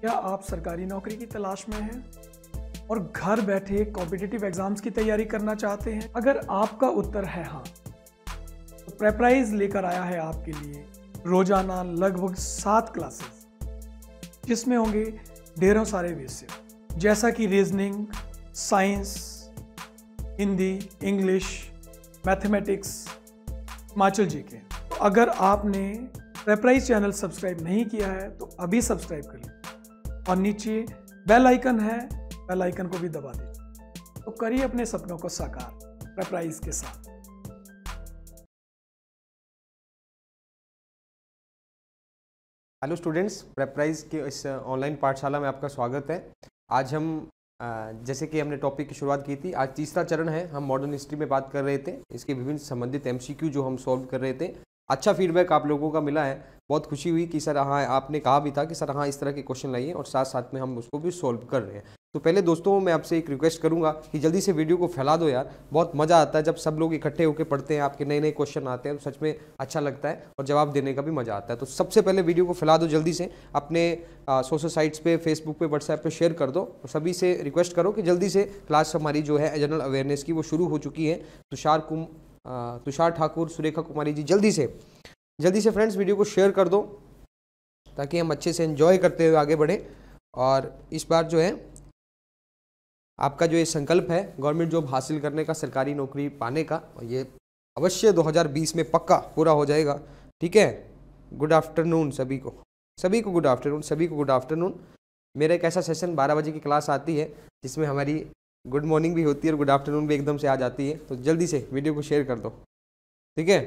क्या आप सरकारी नौकरी की तलाश में हैं और घर बैठे कॉम्पिटिटिव एग्जाम्स की तैयारी करना चाहते हैं? अगर आपका उत्तर है हाँ, तो प्रेपराइज लेकर आया है आपके लिए रोजाना लगभग 7 क्लासेस, जिसमें होंगे ढेरों सारे विषय जैसा कि reasoning, science, Hindi, English, mathematics, Himachal GK. तो अगर आपने प्रेपराइज चैनल सब्सक्राइब नहीं किया है तो अभी सब्सक्राइब कर लें और नीचे बेल आइकन है, बेल आइकन को भी दबा दीजिए। तो करिए अपने सपनों को साकार प्रेपराइज के साथ। हेलो स्टूडेंट्स, प्रेपराइज के इस ऑनलाइन पाठशाला में आपका स्वागत है। आज हम जैसे कि हमने टॉपिक की शुरुआत की थी, आज तीसरा चरण है। हम मॉडर्न हिस्ट्री में बात कर रहे थे, इसके विभिन्न संबंधित एमसीक्यू जो हम सॉल्व कर रहे थे। अच्छा फीडबैक आप लोगों का मिला है, बहुत खुशी हुई कि सर हाँ, आपने कहा भी था कि सर हाँ इस तरह के क्वेश्चन लाइए और साथ साथ में हम उसको भी सॉल्व कर रहे हैं। तो पहले दोस्तों मैं आपसे एक रिक्वेस्ट करूंगा कि जल्दी से वीडियो को फैला दो यार। बहुत मज़ा आता है जब सब लोग इकट्ठे होकर पढ़ते हैं, आपके नए नए क्वेश्चन आते हैं तो सच में अच्छा लगता है और जवाब देने का भी मज़ा आता है। तो सबसे पहले वीडियो को फैला दो जल्दी से, अपने सोशल साइट्स पे, फेसबुक पे, व्हाट्सएप पे शेयर कर दो और सभी से रिक्वेस्ट करो कि जल्दी से क्लास हमारी जो है जनरल अवेयरनेस की वो शुरू हो चुकी है। तुषार ठाकुर, सुरेखा कुमारी जी, जल्दी से फ्रेंड्स वीडियो को शेयर कर दो ताकि हम अच्छे से एंजॉय करते हुए आगे बढ़े। और इस बार जो है आपका जो ये संकल्प है गवर्नमेंट जॉब हासिल करने का, सरकारी नौकरी पाने का, ये अवश्य 2020 में पक्का पूरा हो जाएगा। ठीक है। गुड आफ्टरनून सभी को गुड आफ्टरनून। मेरा एक ऐसा सेशन 12 बजे की क्लास आती है जिसमें हमारी गुड मॉर्निंग भी होती है और गुड आफ्टरनून भी एकदम से आ जाती है। तो जल्दी से वीडियो को शेयर कर दो। ठीक है,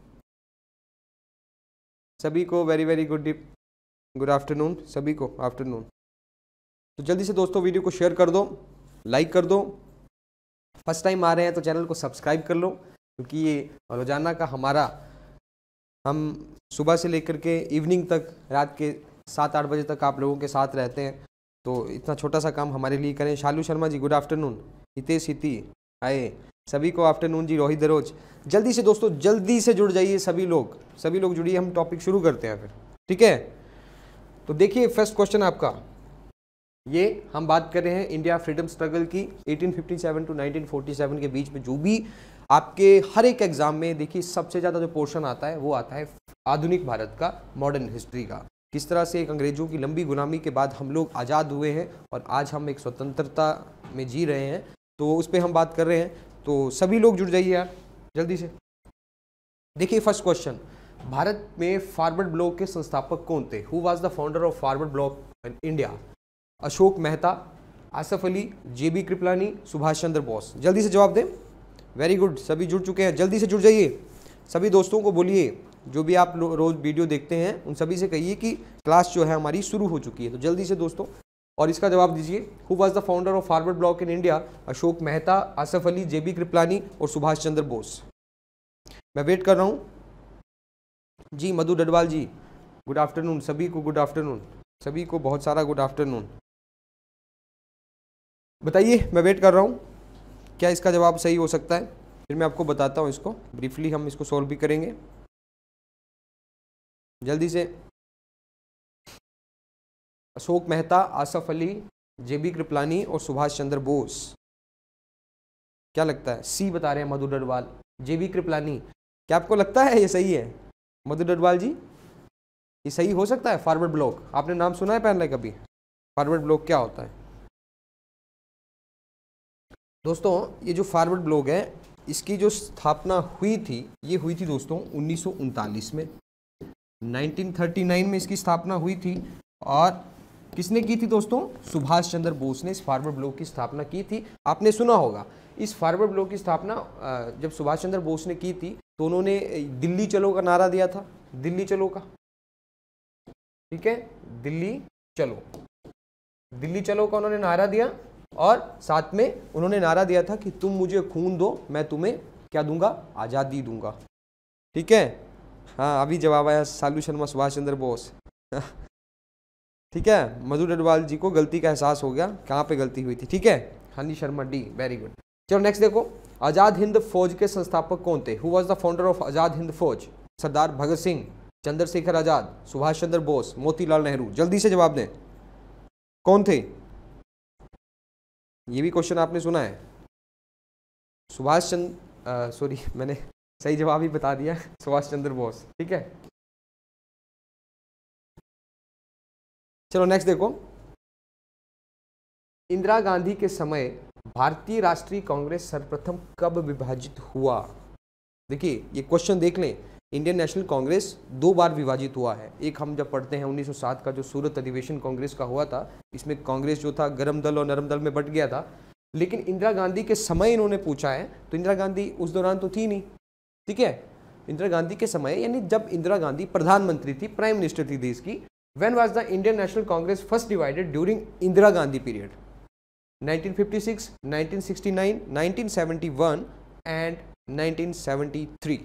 सभी को वेरी गुड आफ्टरनून, सभी को आफ्टरनून। तो जल्दी से दोस्तों वीडियो को शेयर कर दो, लाइक कर दो। फर्स्ट टाइम आ रहे हैं तो चैनल को सब्सक्राइब कर लो, क्योंकि ये रोजाना का हमारा, हम सुबह से लेकर के इवनिंग तक, रात के 7-8 बजे तक आप लोगों के साथ रहते हैं। तो इतना छोटा सा काम हमारे लिए करें। शालू शर्मा जी गुड आफ्टरनून, हितेश हिती आए, सभी को आफ्टरनून जी। रोहित दरोज, जल्दी से दोस्तों जल्दी से जुड़ जाइए, सभी लोग जुड़िए। हम टॉपिक शुरू करते हैं फिर। ठीक है, तो देखिए फर्स्ट क्वेश्चन आपका, ये हम बात कर रहे हैं इंडिया फ्रीडम स्ट्रगल की 1857 टू 1947 के बीच में। जो भी आपके हर एक एग्जाम में देखिए सबसे ज़्यादा जो पोर्शन आता है वो आता है आधुनिक भारत का, मॉडर्न हिस्ट्री का। किस तरह से एक अंग्रेजों की लंबी गुलामी के बाद हम लोग आज़ाद हुए हैं और आज हम एक स्वतंत्रता में जी रहे हैं, तो उस पर हम बात कर रहे हैं। तो सभी लोग जुड़ जाइए यार जल्दी से। देखिए फर्स्ट क्वेश्चन, भारत में फॉरवर्ड ब्लॉक के संस्थापक कौन थे? Who was the founder of Forward Bloc in India? Ashok Mehta, Asaf Ali, JB Kripalani, Subhash Chandra Bose. जल्दी से जवाब दें। वेरी गुड, सभी जुड़ चुके हैं। जल्दी से जुड़ जाइए, सभी दोस्तों को बोलिए, जो भी आप रोज वीडियो देखते हैं उन सभी से कहिए कि क्लास जो है हमारी शुरू हो चुकी है। तो जल्दी से दोस्तों और इसका जवाब दीजिए। Who was the founder of Forward Bloc in India? Ashok Mehta, Asaf Ali, JB Kripalani और सुभाष चंद्र बोस। मैं वेट कर रहा हूँ जी। मधु डडवाल जी गुड आफ्टरनून, सभी को गुड आफ्टरनून, सभी को बहुत सारा गुड आफ्टरनून। बताइए, मैं वेट कर रहा हूँ, क्या इसका जवाब सही हो सकता है? फिर मैं आपको बताता हूँ इसको, ब्रीफली हम इसको सॉल्व भी करेंगे। जल्दी से। अशोक मेहता, आसफ अली, जेबी कृपलानी और सुभाष चंद्र बोस। क्या लगता है? सी बता रहे हैं मधु डडवाल, जेबी कृपलानी। क्या आपको लगता है ये सही है मधु डडवाल जी? ये सही हो सकता है? फॉरवर्ड ब्लॉक आपने नाम सुना है पहले कभी? फॉरवर्ड ब्लॉक क्या होता है दोस्तों? ये जो फॉरवर्ड ब्लॉक है इसकी जो स्थापना हुई थी, ये हुई थी दोस्तों 1939 में। 1939 में इसकी स्थापना हुई थी। और किसने की थी दोस्तों? सुभाष चंद्र बोस ने इस फॉरवर्ड ब्लॉक की स्थापना की थी। आपने सुना होगा इस फॉरवर्ड ब्लॉक की स्थापना जब सुभाष चंद्र बोस ने की थी तो उन्होंने दिल्ली चलो का नारा दिया था। दिल्ली चलो का, ठीक है, दिल्ली चलो का उन्होंने नारा दिया और साथ में उन्होंने नारा दिया था कि तुम मुझे खून दो, मैं तुम्हें क्या दूंगा? आज़ादी दूंगा। ठीक है, हाँ अभी जवाब आया, सालू शर्मा, सुभाष चंद्र बोस। ठीक है, मधु डडवाल जी को गलती का एहसास हो गया, कहाँ पे गलती हुई थी। ठीक है, हनी शर्मा डी, वेरी गुड। चलो नेक्स्ट देखो, आज़ाद हिंद फौज के संस्थापक कौन थे? Who was the founder of Azad Hind Fauj? Sardar Bhagat Singh, Chandrashekhar Azad, Subhash Chandra Bose, Motilal Nehru. जल्दी से जवाब दें। कौन थे? ये भी क्वेश्चन आपने सुना है। सुभाष चंद्र, सॉरी मैंने सही जवाब ही बता दिया, सुभाष चंद्र बोस। ठीक है, चलो नेक्स्ट देखो। इंदिरा गांधी के समय भारतीय राष्ट्रीय कांग्रेस सर्वप्रथम कब विभाजित हुआ? देखिए ये क्वेश्चन देख लें, इंडियन नेशनल कांग्रेस 2 बार विभाजित हुआ है। एक हम जब पढ़ते हैं 1907 का जो सूरत अधिवेशन कांग्रेस का हुआ था, इसमें कांग्रेस जो था गर्म दल और नरम दल में बट गया था। लेकिन इंदिरा गांधी के समय इन्होंने पूछा है, तो इंदिरा गांधी उस दौरान तो थी नहीं। ठीक है, इंदिरा गांधी के समय यानी जब इंदिरा गांधी प्रधानमंत्री थी, प्राइम मिनिस्टर थी देश की, when was the Indian National Congress first divided during Indira Gandhi period? 1956, 1969, 1971 and 1973।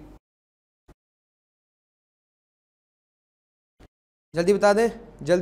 जल्दी बता दें,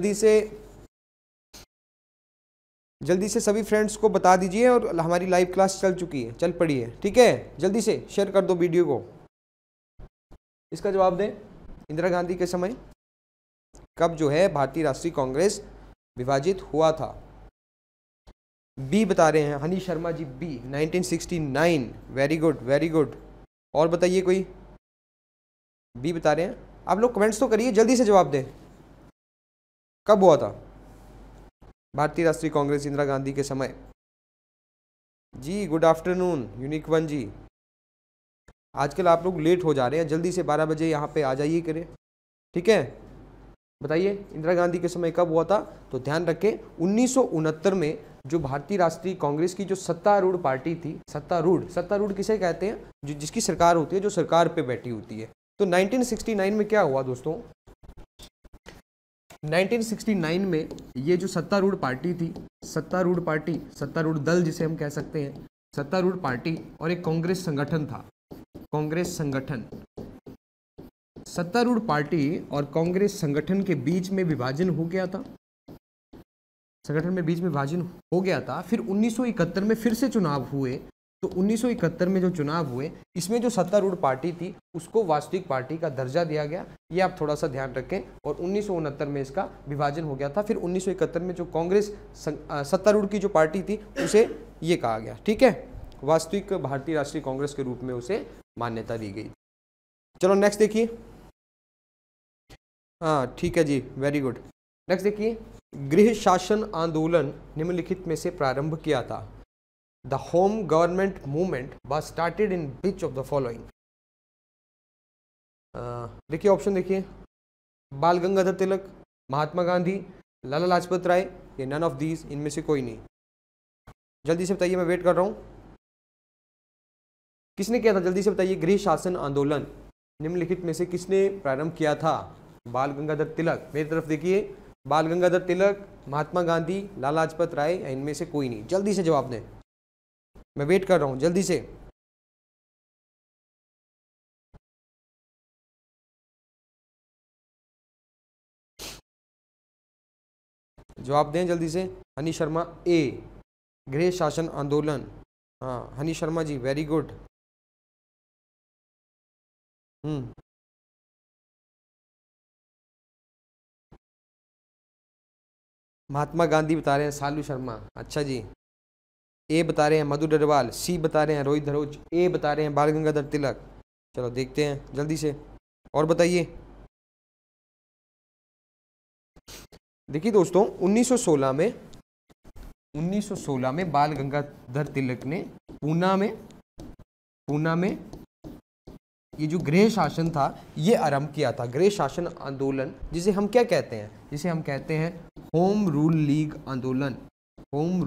जल्दी से सभी फ्रेंड्स को बता दीजिए। और हमारी लाइव क्लास चल चुकी है, चल पड़ी है। ठीक है, जल्दी से शेयर कर दो वीडियो को। इसका जवाब दें, इंदिरा गांधी के समय कब जो है भारतीय राष्ट्रीय कांग्रेस विभाजित हुआ था? बी बता रहे हैं Honey Sharma ji, B 1969। Very good, very good. और बताइए कोई? बी बता रहे हैं। आप लोग कमेंट्स तो करिए, जल्दी से जवाब दें। कब हुआ था भारतीय राष्ट्रीय कांग्रेस इंदिरा गांधी के समय? जी good afternoon unique one ji. आजकल आप लोग लेट हो जा रहे हैं, जल्दी से 12 बजे यहाँ पे आ जाइए करें। ठीक है, बताइए इंदिरा गांधी के समय कब हुआ था? तो ध्यान रखें 1969 में जो भारतीय राष्ट्रीय कांग्रेस की जो सत्तारूढ़ पार्टी थी, सत्तारूढ़ किसे कहते हैं? जो जिसकी सरकार होती है, जो सरकार पे बैठी होती है। तो 1969 में क्या हुआ दोस्तों? 1969 में ये जो सत्तारूढ़ पार्टी थी, सत्तारूढ़ दल जिसे हम कह सकते हैं, सत्तारूढ़ पार्टी और एक कांग्रेस संगठन था, कांग्रेस संगठन। सत्तारूढ़ पार्टी और कांग्रेस संगठन के बीच में विभाजन हो गया था, संगठन में बीच में विभाजन हो गया था। फिर 1971 में फिर से चुनाव हुए। तो 1971 में जो चुनाव हुए, इसमें जो सत्तारूढ़ पार्टी थी उसको वास्तविक पार्टी का दर्जा दिया गया। ये आप थोड़ा सा ध्यान रखें। और 1969 में इसका विभाजन हो गया था। फिर 1971 में जो कांग्रेस सत्तारूढ़ की जो पार्टी थी उसे ये कहा गया, ठीक है, वास्तविक भारतीय राष्ट्रीय कांग्रेस के रूप में उसे मान्यता दी गई। चलो नेक्स्ट देखिए। हाँ ठीक है जी, वेरी गुड। नेक्स्ट देखिए, गृह शासन आंदोलन निम्नलिखित में से प्रारंभ किया था? The home government movement was started in which of the following? देखिए ऑप्शन देखिए, बाल गंगाधर तिलक, महात्मा गांधी, लाला लाजपत राय, ये नन ऑफ दीज, इनमें से कोई नहीं। जल्दी से बताइए, मैं वेट कर रहा हूं। किसने किया था, जल्दी से बताइए। गृह शासन आंदोलन निम्नलिखित में से किसने प्रारंभ किया था? बाल गंगाधर तिलक, मेरी तरफ देखिए, बाल गंगाधर तिलक, महात्मा गांधी, लाला लाजपत राय, इनमें से कोई नहीं। जल्दी से जवाब दें, मैं वेट कर रहा हूं, जल्दी से। जवाब दें जल्दी से। हनी शर्मा ए, गृह शासन आंदोलन। हाँ हनी शर्मा जी, वेरी गुड। महात्मा गांधी बता रहे हैं सालू शर्मा, अच्छा जी। ए बता रहे हैं मधु डरवाल, सी बता रहे हैं रोहित धरोच, ए बता रहे हैं बाल गंगाधर तिलक। चलो देखते हैं जल्दी से, और बताइए। देखिए दोस्तों 1916 में बाल गंगाधर तिलक ने पूना में ये जो गृह शासन था ये आरंभ किया था। गृह शासन आंदोलन जिसे हम क्या कहते हैं, जिसे हम कहते हैं होम रूल लीग आंदोलन। होम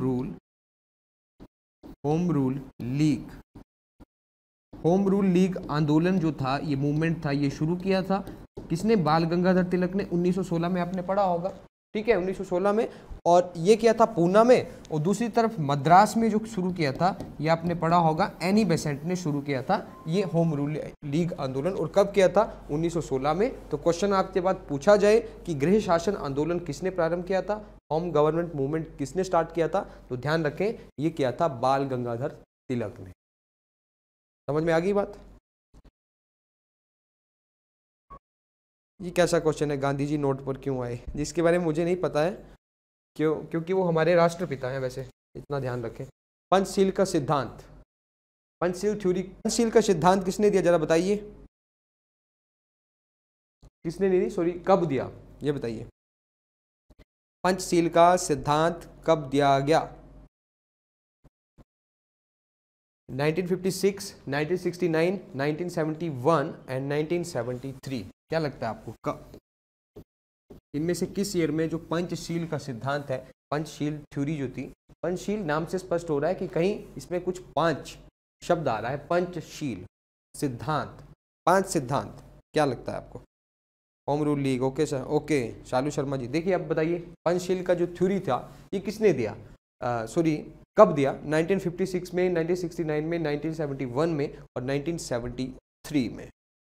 रूल लीग आंदोलन जो था, ये मूवमेंट था, ये शुरू किया था किसने? बाल गंगाधर तिलक ने 1916 में, आपने पढ़ा होगा, ठीक है, 1916 में। और ये किया था पूना में, और दूसरी तरफ मद्रास में जो शुरू किया था, ये आपने पढ़ा होगा, एनी बेसेंट ने शुरू किया था ये होम रूल लीग आंदोलन। और कब किया था? 1916 में। तो क्वेश्चन आपके बाद पूछा जाए कि गृह शासन आंदोलन किसने प्रारंभ किया था, होम गवर्नमेंट मूवमेंट किसने स्टार्ट किया था, तो ध्यान रखें ये किया था बाल गंगाधर तिलक ने। समझ में आ गई बात? ये कैसा क्वेश्चन है, गांधी जी नोट पर क्यों आए, जिसके बारे में मुझे नहीं पता है, क्योंकि वो हमारे राष्ट्रपिता हैं, वैसे इतना ध्यान रखें। पंचशील का सिद्धांत, पंचशील थ्योरी, पंचशील का सिद्धांत किसने दिया जरा बताइए, किसने नहीं, सॉरी कब दिया ये बताइए। पंचशील का सिद्धांत कब दिया गया? 1956, 1969, 1971 एंड 1973। क्या लगता है आपको कब, इनमें से किस ईयर में जो पंचशील का सिद्धांत है, पंचशील थ्योरी जो थी, पंचशील नाम से स्पष्ट हो रहा है कि कहीं इसमें कुछ 5 शब्द आ रहा है, पंचशील सिद्धांत, 5 सिद्धांत। क्या लगता है आपको? Home rule league, okay sir, okay Shalu Sharma ji. देखिए अब बताइए पंचशील का जो थ्योरी था ये किसने दिया, सॉरी कब दिया? 1956 में, 1969 में, 1971 में और 1973 में।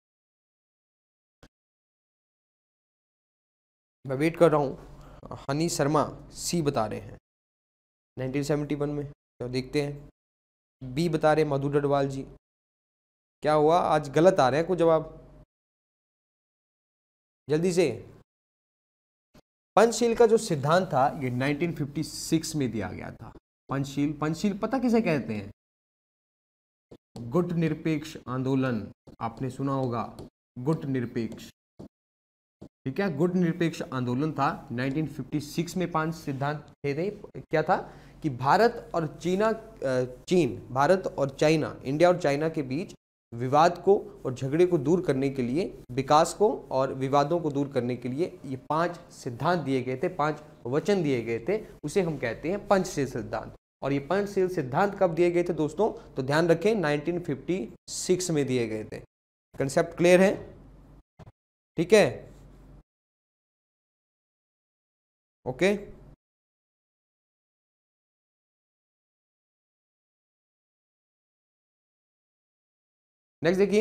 मैं वेट कर रहा हूँ। हनी शर्मा सी बता रहे हैं 1971 में, तो देखते हैं। बी बता रहे मधु डडवाल जी। क्या हुआ, आज गलत आ रहे हैं कुछ जवाब, जल्दी से। पंचशील का जो सिद्धांत था ये 1956 में दिया गया था। पंचशील, पंचशील पता किसे कहते हैं? गुट निरपेक्ष आंदोलन, आपने सुना होगा गुट निरपेक्ष, ठीक है। गुट निरपेक्ष आंदोलन था 1956 में। 5 सिद्धांत थे। क्या था कि भारत और भारत और चाइना, इंडिया और चाइना के बीच विवाद को और झगड़े को दूर करने के लिए, विकास को और विवादों को दूर करने के लिए ये 5 सिद्धांत दिए गए थे, 5 वचन दिए गए थे, उसे हम कहते हैं पंचशील सिद्धांत। और ये पंचशील सिद्धांत कब दिए गए थे दोस्तों? तो ध्यान रखें 1956 में दिए गए थे। कंसेप्ट क्लियर है? ठीक है, ओके। नेक्स्ट देखिए,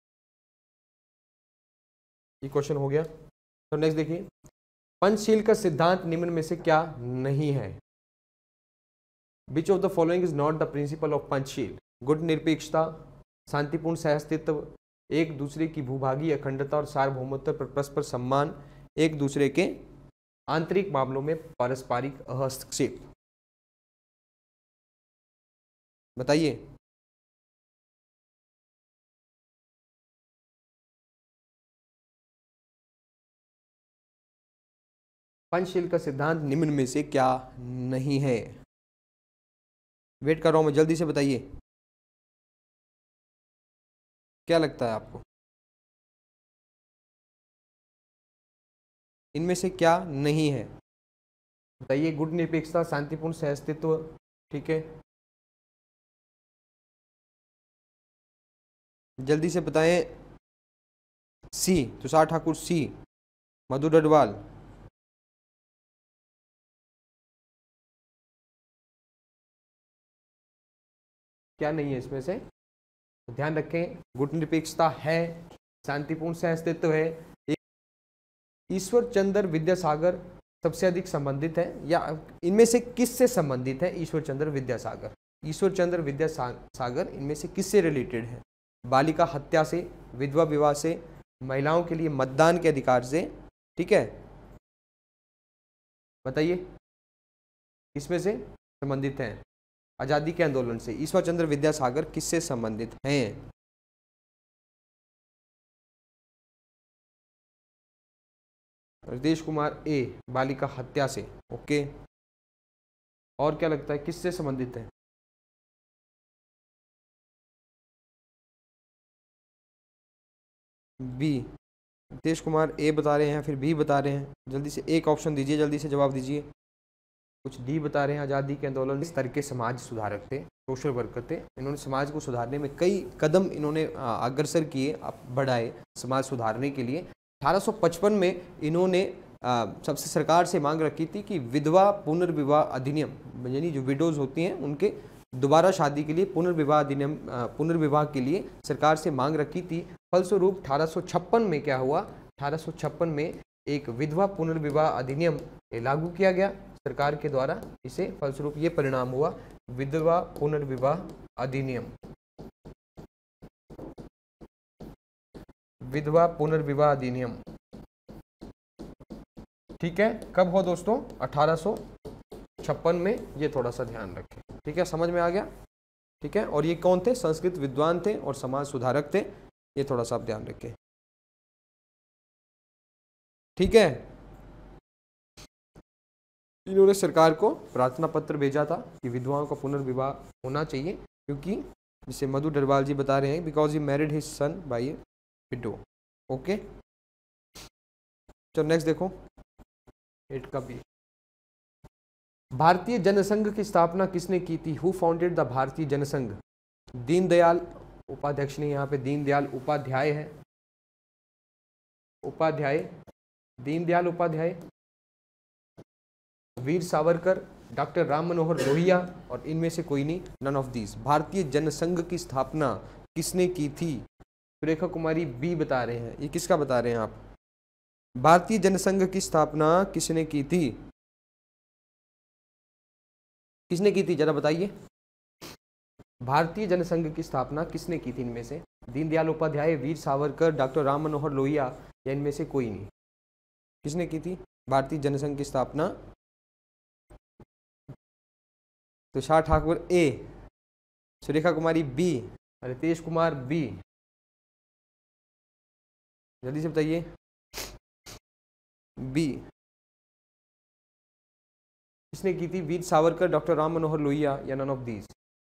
ये क्वेश्चन हो गया। तो नेक्स्ट देखिए, पंचशील का सिद्धांत निम्न में से क्या नहीं है? Which of the following is not the principle of Panchsheel? गुट निरपेक्षता, शांतिपूर्ण सहअस्तित्व, एक दूसरे की भूभागीय अखंडता और सार्वभौमत्व पर परस्पर सम्मान, एक दूसरे के आंतरिक मामलों में पारस्परिक हस्तक्षेप। बताइए। पंचशील का सिद्धांत निम्न में से क्या नहीं है? वेट कर रहा हूं मैं, जल्दी से बताइए। क्या लगता है आपको, इनमें से क्या नहीं है? बताइए। गुट निरपेक्षता, शांतिपूर्ण सहअस्तित्व, ठीक है, जल्दी से बताएं। सी तुषार ठाकुर, सी मधु डडवाल, क्या नहीं है इसमें से? ध्यान रखें, गुट निरपेक्षता है, शांतिपूर्ण सहअस्तित्व है, ईश्वर चंद्र विद्यासागर सबसे अधिक संबंधित है, या इनमें से किससे संबंधित है? ईश्वर चंद्र विद्यासागर, ईश्वर चंद्र विद्यासागर इनमें से किससे रिलेटेड है? बालिका हत्या से, विधवा विवाह से, महिलाओं के लिए मतदान के अधिकार से, ठीक है, बताइए किसमें से संबंधित हैं? आजादी के आंदोलन से ईश्वर चंद्र विद्यासागर किससे संबंधित हैं? रितेश कुमार ए, बालिका हत्या से, ओके। और क्या लगता है किससे संबंधित है? बी, रितेश कुमार ए बता रहे हैं, फिर बी बता रहे हैं। जल्दी से एक ऑप्शन दीजिए, जल्दी से जवाब दीजिए। कुछ डी बता रहे हैं, आज़ादी के आंदोलन स्तर के समाज सुधारक थे, सोशल वर्कर थे। इन्होंने समाज को सुधारने में कई कदम इन्होंने अग्रसर किए, बढ़ाए समाज सुधारने के लिए। 1855 में इन्होंने सबसे सरकार से मांग रखी थी कि विधवा पुनर्विवाह अधिनियम, यानी जो विडोज होती हैं उनके दोबारा शादी के लिए पुनर्विवाह अधिनियम, पुनर्विवाह के लिए सरकार से मांग रखी थी। फलस्वरूप 1856 में क्या हुआ? 1856 में एक विधवा पुनर्विवाह अधिनियम लागू किया गया सरकार के द्वारा। इसे फलस्वरूप ये परिणाम हुआ, विधवा पुनर्विवाह अधिनियम, विधवा पुनर्विवाह अधिनियम, ठीक है। कब हुआ दोस्तों? 1856 1856 में, ये थोड़ा सा ध्यान रखें। ठीक है, समझ में आ गया? ठीक है, और ये कौन थे? संस्कृत विद्वान थे और समाज सुधारक थे, ये थोड़ा सा आप ध्यान रखें। ठीक है, इन्होंने सरकार को प्रार्थना पत्र भेजा था कि विधवाओं का पुनर्विवाह होना चाहिए, क्योंकि जिसे मधु डरवाल जी बता रहे हैं, because he married his son by a widow. Okay, चलो नेक्स्ट देखो 8 का बी। भारतीय जनसंघ की स्थापना किसने की थी? हु फाउंडेड द भारतीय जनसंघ? दीनदयाल उपाध्यक्ष ने, यहाँ पे दीनदयाल उपाध्याय है, उपाध्याय, दीनदयाल उपाध्याय, वीर सावरकर, डॉक्टर राम मनोहर लोहिया, और इनमें से कोई नहीं, नन ऑफ दीज। भारतीय जनसंघ की स्थापना किसने की थी? सुरेखा कुमारी बी बता रहे हैं। ये किसका बता रहे हैं आप? भारतीय जनसंघ की स्थापना किसने की थी? किसने की थी, जरा बताइए। भारतीय जनसंघ की स्थापना किसने की थी इनमें से? दीनदयाल उपाध्याय, वीर सावरकर, डॉक्टर राम मनोहर लोहिया, या इनमें से कोई नहीं? किसने की थी भारतीय जनसंघ की स्थापना? Tushar Thakur A, Surekha Kumari B, Ritesh Kumar B, जल्दी से बताइए। बी किसने की थी? वीर सावरकर, डॉक्टर राम मनोहर लोहिया, या नन ऑफ दीज?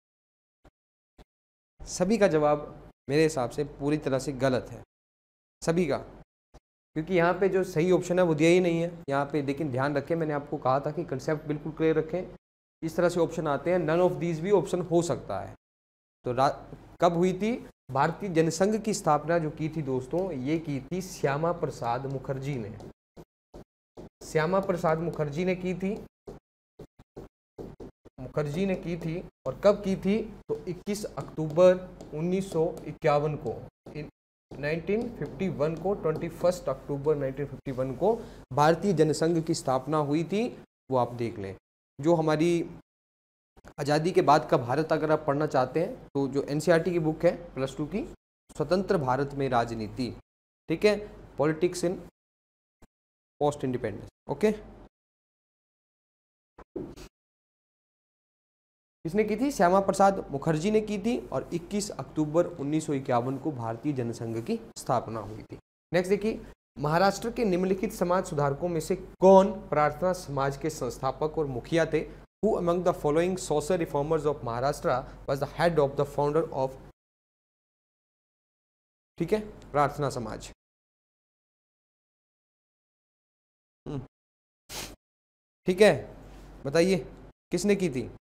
सभी का जवाब मेरे हिसाब से पूरी तरह से गलत है, सभी का, क्योंकि यहाँ पे जो सही ऑप्शन है वो दिया ही नहीं है यहाँ पे। लेकिन ध्यान रखें, मैंने आपको कहा था कि कंसेप्ट बिल्कुल क्लियर रखें। इस तरह से ऑप्शन आते हैं, नन ऑफ दीज भी ऑप्शन हो सकता है। तो कब हुई थी भारतीय जनसंघ की स्थापना? जो की थी दोस्तों, ये की थी श्यामा प्रसाद मुखर्जी ने। श्यामा प्रसाद मुखर्जी ने की थी, मुखर्जी ने की थी। और कब की थी? तो 21 अक्टूबर 1951 को, 1951 को, 21 अक्टूबर 1951 को भारतीय जनसंघ की स्थापना हुई थी। वो आप देख लें। जो हमारी आज़ादी के बाद का भारत अगर आप पढ़ना चाहते हैं तो जो एनसीईआरटी की बुक है +2 की, स्वतंत्र भारत में राजनीति, ठीक है, politics in post independence. Okay, किसने की थी? श्यामा प्रसाद मुखर्जी ने की थी। और 21 अक्टूबर 1951 को भारतीय जनसंघ की स्थापना हुई थी। नेक्स्ट देखिए, महाराष्ट्र के निम्नलिखित समाज सुधारकों में से कौन प्रार्थना समाज के संस्थापक और मुखिया थे? Who among the following social reformers of Maharashtra was the head of the founder of, ठीक है, प्रार्थना समाज? ठीक है, बताइए किसने की थी?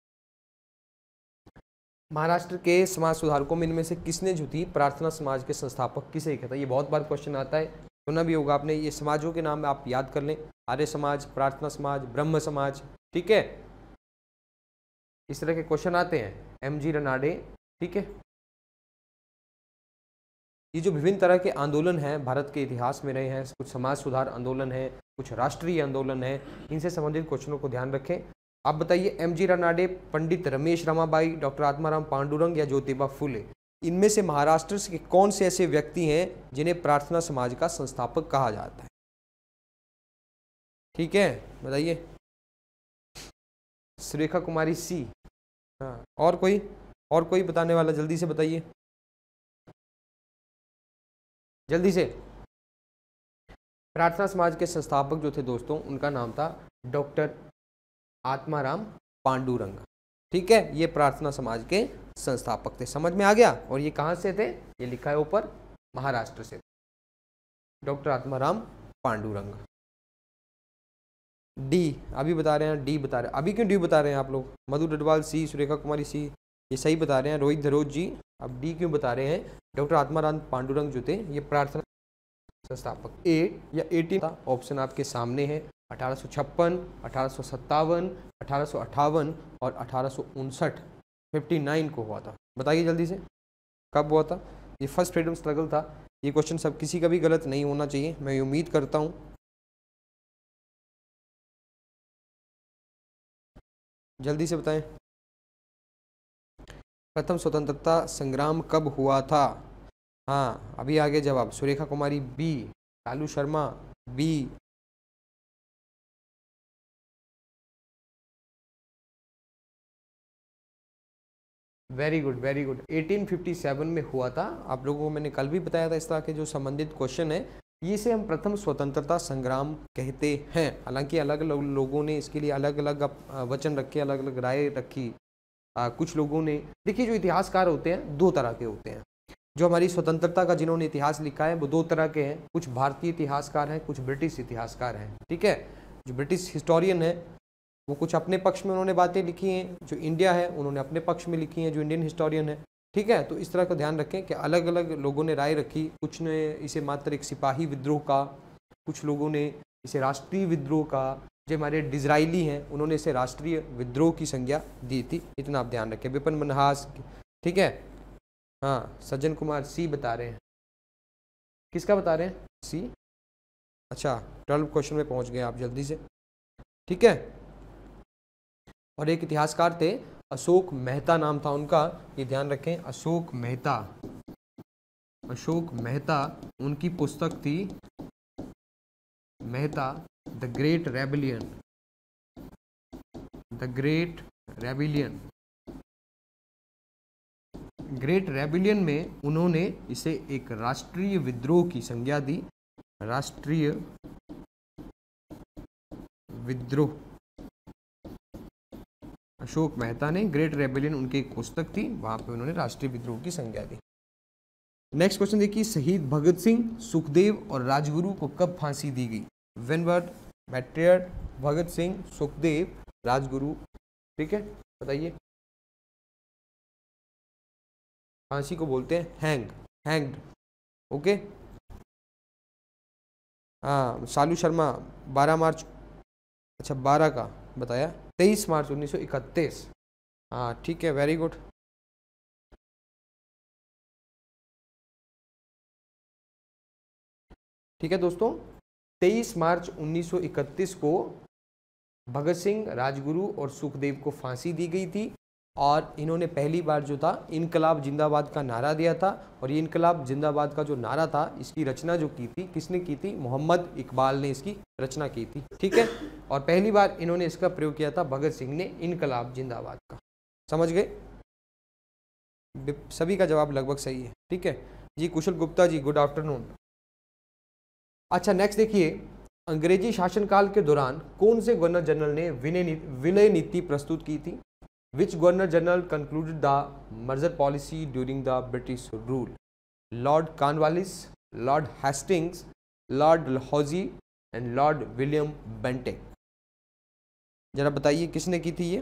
महाराष्ट्र के समाज सुधारकों में इनमें से किसने जो थी प्रार्थना समाज के संस्थापक किसे कहता है? ये बहुत बार क्वेश्चन आता है, सुना भी होगा आपने। ये समाजों के नाम आप याद कर लें, आर्य समाज, प्रार्थना समाज, ब्रह्म समाज, ठीक है, इस तरह के क्वेश्चन आते हैं। एमजी रनाडे, ठीक है। ये जो विभिन्न तरह के आंदोलन हैं भारत के इतिहास में रहे हैं, कुछ समाज सुधार आंदोलन है, कुछ राष्ट्रीय आंदोलन है, इनसे संबंधित क्वेश्चनों को ध्यान रखें। आप बताइए, एमजी रनाडे, पंडित रमेश रमाबाई, डॉक्टर आत्माराम पांडुरंग, या ज्योतिबा फुले, इनमें से महाराष्ट्र के कौन से ऐसे व्यक्ति हैं जिन्हें प्रार्थना समाज का संस्थापक कहा जाता है? ठीक है, बताइए। सुरेखा कुमारी सी, हाँ, और कोई बताने वाला? जल्दी से बताइए, जल्दी से। प्रार्थना समाज के संस्थापक जो थे दोस्तों, उनका नाम था डॉक्टर आत्माराम पांडुरंग, ठीक है। ये प्रार्थना समाज के संस्थापक थे, समझ में आ गया। और ये कहाँ से थे? ये लिखा है ऊपर, महाराष्ट्र से, डॉक्टर आत्माराम पांडुरंग। डी अभी बता रहे हैं, डी बता रहे हैं। अभी क्यों डी बता रहे हैं आप लोग? मधु डडवाल सी, सुरेखा कुमारी सी, ये सही बता रहे हैं। रोहित धरोज जी, अब डी क्यों बता रहे हैं? डॉक्टर आत्माराम पांडुरंग जो थे ये प्रार्थना संस्थापक। ए या 18 ऑप्शन आपके सामने है। 1856, 1857, 1858 और 1859, 59 को हुआ था। बताइए जल्दी से, कब हुआ था? ये फर्स्ट फ्रीडम स्ट्रगल था। ये क्वेश्चन सब किसी का भी गलत नहीं होना चाहिए, मैं उम्मीद करता हूँ। जल्दी से बताएं, प्रथम स्वतंत्रता संग्राम कब हुआ था? हाँ, अभी आगे जवाब। Surekha Kumari B, Lalu Sharma B, very good very good. 1857 में हुआ था। आप लोगों को मैंने कल भी बताया था, इस तरह के जो संबंधित क्वेश्चन है ये से हम प्रथम स्वतंत्रता संग्राम कहते हैं। हालांकि अलग अलग लोगों ने इसके लिए अलग अलग वचन रखे, अलग अलग राय रखी। कुछ लोगों ने, देखिए जो इतिहासकार होते हैं दो तरह के होते हैं। जो हमारी स्वतंत्रता का जिन्होंने इतिहास लिखा है वो दो तरह के हैं, कुछ भारतीय इतिहासकार हैं, कुछ ब्रिटिश इतिहासकार हैं। ठीक है, जो ब्रिटिश हिस्टोरियन है वो कुछ अपने पक्ष में उन्होंने बातें लिखी हैं, जो इंडिया है उन्होंने अपने पक्ष में लिखी हैं, जो इंडियन हिस्टोरियन है। ठीक है, तो इस तरह का ध्यान रखें कि अलग अलग लोगों ने राय रखी। कुछ ने इसे मात्र एक सिपाही विद्रोह का, कुछ लोगों ने इसे राष्ट्रीय विद्रोह का, जो हमारे डिजराइली हैं उन्होंने इसे राष्ट्रीय विद्रोह की संज्ञा दी थी। इतना आप ध्यान रखें। विपिन मनहास, ठीक है, हाँ, सज्जन कुमार सी बता रहे हैं। किसका बता रहे हैं? सी। अच्छा, 12 क्वेश्चन में पहुंच गए आप जल्दी से। ठीक है, और एक इतिहासकार थे अशोक मेहता नाम था उनका, ये ध्यान रखें, अशोक मेहता। अशोक मेहता, उनकी पुस्तक थी Mehta the great rebellion. The great rebellion. Great rebellion में उन्होंने इसे एक राष्ट्रीय विद्रोह की संज्ञा दी। राष्ट्रीय विद्रोह, अशोक मेहता ने, ग्रेट रेबिलियन उनकी एक पुस्तक थी, वहां पे उन्होंने राष्ट्रीय विद्रोह की संज्ञा दी। नेक्स्ट क्वेश्चन देखिए, शहीद भगत सिंह, सुखदेव और राजगुरु को कब फांसी दी गई? When were martyred Bhagat Singh, Sukhdev, Rajguru. ठीक है, बताइए। फांसी को बोलते हैं हैंग्ड। ओके, हाँ, शालू शर्मा 12 मार्च, अच्छा 12 का बताया, 23 मार्च 1931। हाँ ठीक है, वेरी गुड। ठीक है दोस्तों, 23 मार्च 1931 को भगत सिंह, राजगुरु और सुखदेव को फांसी दी गई थी। और इन्होंने पहली बार जो था इनकलाब जिंदाबाद का नारा दिया था। और ये इनकलाब जिंदाबाद का जो नारा था, इसकी रचना जो की थी, किसने की थी? मोहम्मद इकबाल ने इसकी रचना की थी। ठीक है, और पहली बार इन्होंने इसका प्रयोग किया था भगत सिंह ने, इनकलाब जिंदाबाद का। समझ गए? सभी का जवाब लगभग सही है। ठीक है जी, कुशल गुप्ता जी, गुड आफ्टरनून। अच्छा, नेक्स्ट देखिए, अंग्रेजी शासनकाल के दौरान कौन से गवर्नर जनरल ने विलय नीति प्रस्तुत की थी? Which governor general concluded the merger policy during the British rule? Lord Cornwallis, Lord Hastings, Lord Dalhousie and Lord William Bentinck। जरा बताइए किसने की थी ये?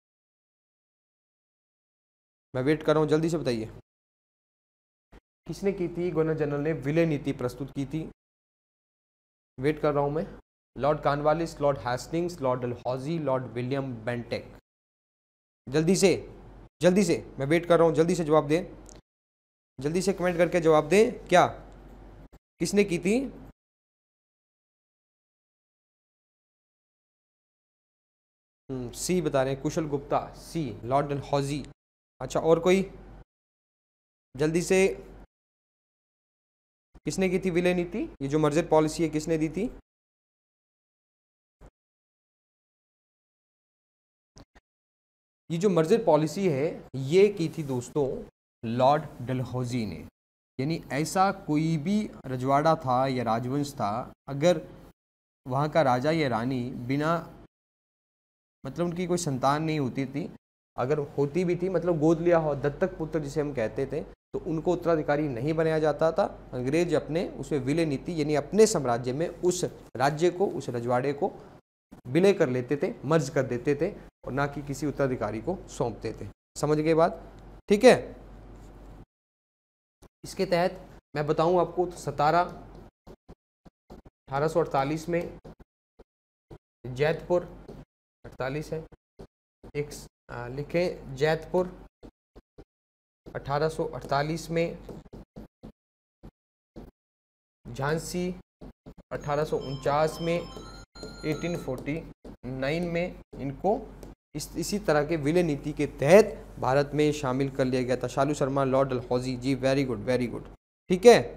मैं वेट कर रहा हूँ, जल्दी से बताइए किसने की थी? गवर्नर जनरल ने विलय नीति प्रस्तुत की थी। वेट कर रहा हूँ मैं। Lord Cornwallis, lord Hastings, Lord Dalhousie, lord William Bentinck. जल्दी से मैं वेट कर रहा हूँ, जल्दी से जवाब दें, जल्दी से कमेंट करके जवाब दें। क्या किसने की थी? सी बता रहे हैं Kushal Gupta, C, Lord Dalhousie. अच्छा, और कोई? जल्दी से, किसने की थी विलय नीति? ये जो मर्जर पॉलिसी है किसने दी थी? ये जो मर्जर पॉलिसी है ये की थी दोस्तों लॉर्ड डलहौजी ने। यानी ऐसा कोई भी रजवाड़ा था या राजवंश था, अगर वहाँ का राजा या रानी बिना, मतलब उनकी कोई संतान नहीं होती थी, अगर होती भी थी मतलब गोद लिया हो, दत्तक पुत्र जिसे हम कहते थे, तो उनको उत्तराधिकारी नहीं बनाया जाता था। अंग्रेज अपने उसमें विलय नीति यानी अपने साम्राज्य में उस राज्य को, उस रजवाड़े को विलय कर लेते थे, मर्ज कर देते थे, और ना कि किसी उत्तराधिकारी को सौंपते थे। समझ गए बात? ठीक है, इसके तहत मैं बताऊं आपको तो 1848 में जैतपुर, 48 है, एक लिखें जैतपुर 1848 में, झांसी 1849 में, 1849 में इनको इसी तरह के विलय नीति के तहत भारत में शामिल कर लिया गया था। Shalu Sharma, Lord Dalhousie ji, very good very good. ठीक है,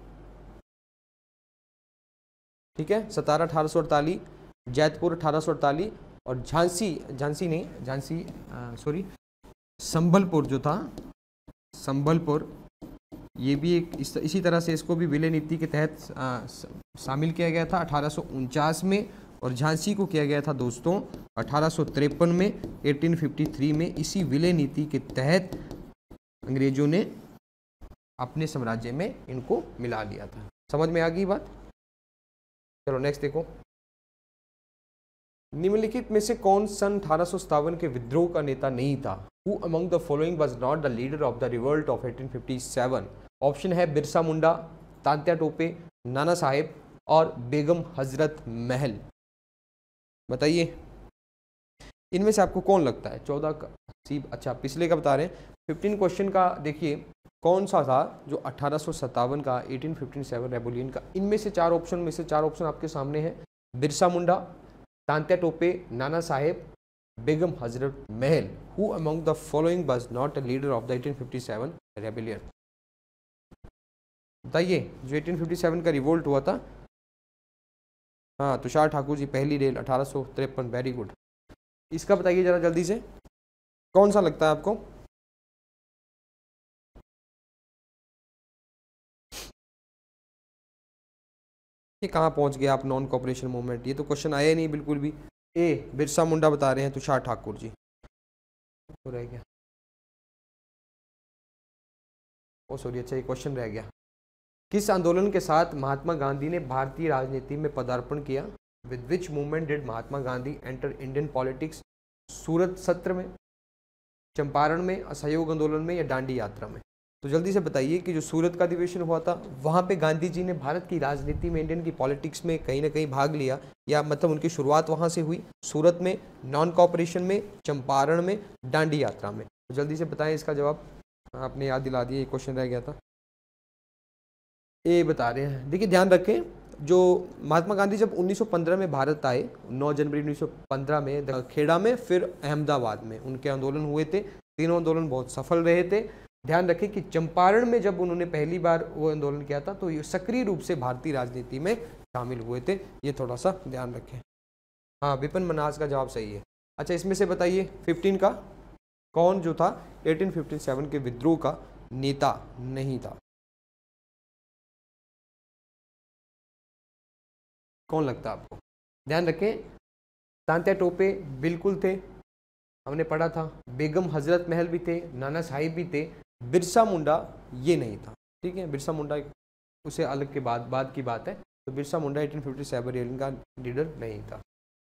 ठीक है, 1848, जैतपुर 1848 और झांसी संबलपुर जो था, संबलपुर, ये भी एक इसी तरह से इसको भी विलय नीति के तहत शामिल किया गया था 1849 में, और झांसी को किया गया था दोस्तों 1853 में, 1853 में। इसी विलय नीति के तहत अंग्रेजों ने अपने साम्राज्य में इनको मिला लिया था। समझ में आ गई बात? चलो नेक्स्ट देखो, निम्नलिखित में से कौन सन 1857 के विद्रोह का नेता नहीं था? Who among the following was not the leader of the revolt of 1857? Option है बिरसा मुंडा, तात्या टोपे, नाना साहेब और बेगम हजरत महल। बताइए इनमें से आपको कौन लगता है? 14 का अच्छा पिछले का बता रहे हैं। 15 क्वेश्चन का देखिए कौन सा था जो 1857 का 1857 रेवोल्यूशन का, इनमें से 4 ऑप्शन में से 4 ऑप्शन आपके सामने हैं। Birsa Munda, Tatya Tope, Nana Saheb, Begum Hazrat Mahal. Who among the following was not a leader of the 1857 rebellion? बताइए जो 1857 का रिवोल्ट हुआ था। हाँ, तुषार ठाकुर जी, पहली रेल 1853। Very good. इसका बताइए जरा जल्दी से, कौन सा लगता है आपको? ये कहाँ पहुंच गया आप? नॉन कॉपरेशन मूवमेंट, ये तो क्वेश्चन आया ही नहीं बिल्कुल भी। ए बिरसा मुंडा बता रहे हैं तुषार ठाकुर जी, तो रह गया। ओ सॉरी, अच्छा ये क्वेश्चन रह गया। किस आंदोलन के साथ महात्मा गांधी ने भारतीय राजनीति में पदार्पण किया? With which movement did Mahatma Gandhi enter Indian politics? Surat सत्र में, चंपारण में, असहयोग आंदोलन में या दांडी यात्रा में? तो जल्दी से बताइए कि जो सूरत का अधिवेशन हुआ था वहाँ पे गांधी जी ने भारत की राजनीति में, इंडियन की पॉलिटिक्स में कहीं ना कहीं भाग लिया, या मतलब उनकी शुरुआत वहाँ से हुई। सूरत में, नॉन कॉपरेशन में, चंपारण में, दांडी यात्रा में? तो जल्दी से बताएं इसका जवाब। आपने याद दिला दिया, ये क्वेश्चन रह गया था। ए बता रहे हैं। देखिए ध्यान रखें, जो महात्मा गांधी जब 1915 में भारत आए, 9 जनवरी 1915 में खेड़ा में, फिर अहमदाबाद में उनके आंदोलन हुए थे। तीनों आंदोलन बहुत सफल रहे थे। ध्यान रखें कि चंपारण में जब उन्होंने पहली बार वो आंदोलन किया था तो ये सक्रिय रूप से भारतीय राजनीति में शामिल हुए थे। ये थोड़ा सा ध्यान रखें। हाँ, विपिन मनास का जवाब सही है। अच्छा इसमें से बताइए 15 का कौन जो था 1857 के विद्रोह का नेता नहीं था? कौन लगता है आपको? ध्यान रखें, तात्या टोपे बिल्कुल थे, हमने पढ़ा था। बेगम हजरत महल भी थे, नाना साहिब भी थे। बिरसा मुंडा ये नहीं था, ठीक है। बिरसा मुंडा उसे अलग के बाद की बात है। तो बिरसा मुंडा 1857 रेलिंग का लीडर नहीं था।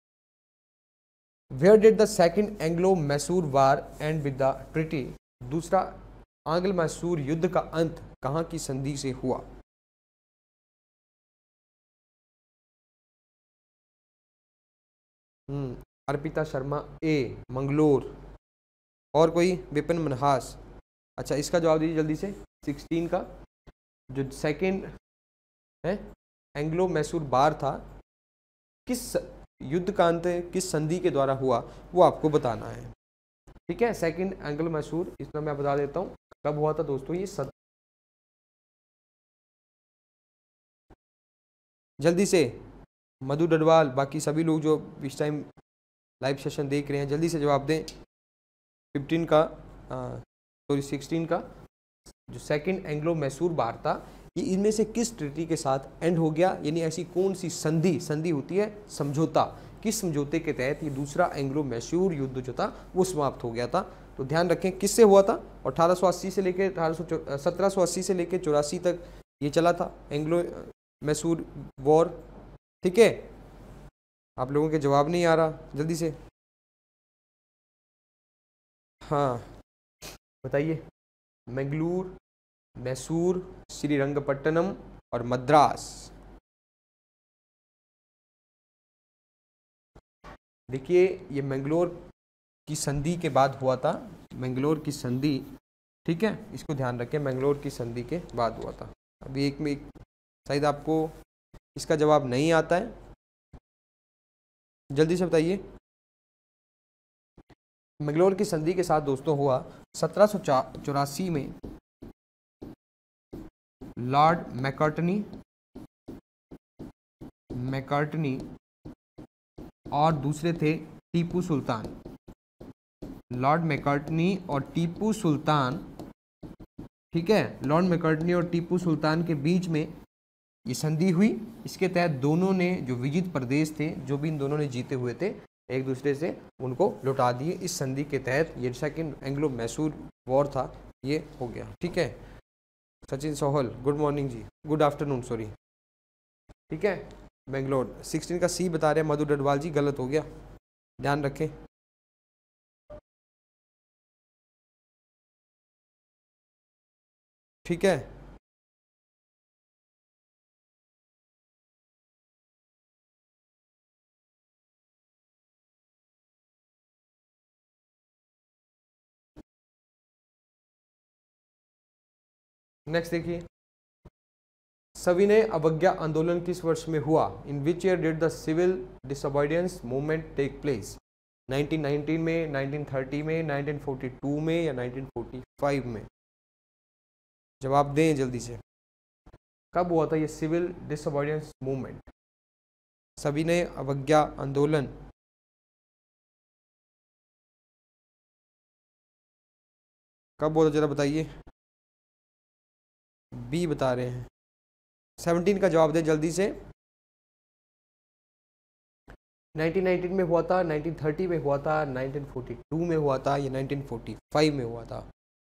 Where did the second Anglo Mysore war end with the treaty? दूसरा आंग्ल मैसूर युद्ध का अंत कहाँ की संधि से हुआ? अर्पिता शर्मा ए, मंगलोर। और कोई? विपिन मनहास। अच्छा इसका जवाब दीजिए जल्दी से। 16 का जो सेकंड है एंग्लो मैसूर वार था, किस युद्ध का अंत किस संधि के द्वारा हुआ वो आपको बताना है, ठीक है। सेकंड एंग्लो मैसूर, इसमें मैं बता देता हूँ कब हुआ था दोस्तों। ये जल्दी से मधु डडवाल, बाकी सभी लोग जो इस टाइम लाइव सेशन देख रहे हैं जल्दी से जवाब दें। 15 का सॉरी 16 का जो सेकंड एंग्लो मैसूर वार था, ये इनमें से किस ट्रीटी के साथ एंड हो गया? यानी ऐसी कौन सी संधि होती है? समझौता। किस समझौते के तहत ये दूसरा एंग्लो मैसूर युद्ध जो था वो समाप्त हो गया था? तो ध्यान रखें किससे हुआ था। 1880 से लेकर 1780 से लेकर 84 तक ये चला था एंग्लो मैसूर वॉर, ठीक है। आप लोगों के जवाब नहीं आ रहा, जल्दी से हाँ बताइए। मैंगलोर, मैसूर, श्रीरंगपट्टनम और मद्रास। देखिए ये मैंगलोर की संधि के बाद हुआ था, मैंगलोर की संधि, ठीक है। इसको ध्यान रखें, मैंगलोर की संधि के बाद हुआ था। अभी एक में शायद आपको इसका जवाब नहीं आता है, जल्दी से बताइए। मैंगलोर की संधि के साथ दोस्तों हुआ 1784 में लॉर्ड मैकार्टनी और दूसरे थे टीपू सुल्तान। लॉर्ड मैकार्टनी और टीपू सुल्तान, ठीक है, लॉर्ड मैकार्टनी और टीपू सुल्तान के बीच में ये संधि हुई। इसके तहत दोनों ने जो विजित प्रदेश थे, जो भी इन दोनों ने जीते हुए थे, एक दूसरे से उनको लौटा दिए। इस संधि के तहत ये सेकंड एंग्लो मैसूर वॉर था, ये हो गया। ठीक है, Sachin Sohal good morning ji, good afternoon sorry. ठीक है, बेंगलोर 16 का सी बता रहे हैं मधु डडवाल जी, गलत हो गया, ध्यान रखें। ठीक है, नेक्स्ट देखिए, सविनय अवज्ञा आंदोलन किस वर्ष में हुआ? In which year did the civil disobedience movement take place? 1919 में, 1930 में, 1942 में या 1945 में? जवाब दें जल्दी से। कब हुआ था ये सिविल डिसोबीडियंस मूवमेंट, सविनय अवज्ञा आंदोलन? कब हुआ था जरा बताइए। बी बता रहे हैं, 17 का जवाब दें जल्दी से। 1919 में हुआ था, 1930 में हुआ था, 1942 में हुआ था, या 1945 में हुआ था?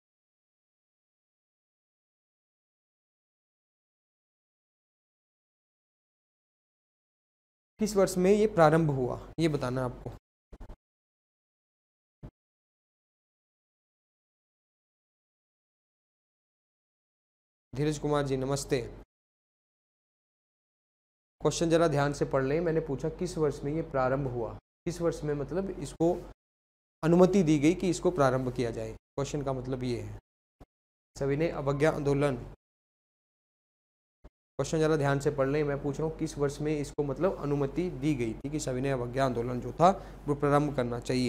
किस वर्ष में ये प्रारंभ हुआ, ये बताना है आपको। धीरज कुमार जी नमस्ते। क्वेश्चन जरा ध्यान से पढ़ लें। मैंने पूछा किस वर्ष में ये प्रारंभ हुआ, किस वर्ष में मतलब इसको अनुमति दी गई कि इसको प्रारंभ किया जाए। क्वेश्चन का मतलब ये है, सविनय अवज्ञा आंदोलन। क्वेश्चन जरा ध्यान से पढ़ लें। मैं पूछ रहा हूँ किस वर्ष में इसको मतलब अनुमति दी गई थी कि सविनय अवज्ञा आंदोलन जो था वो प्रारंभ करना चाहिए।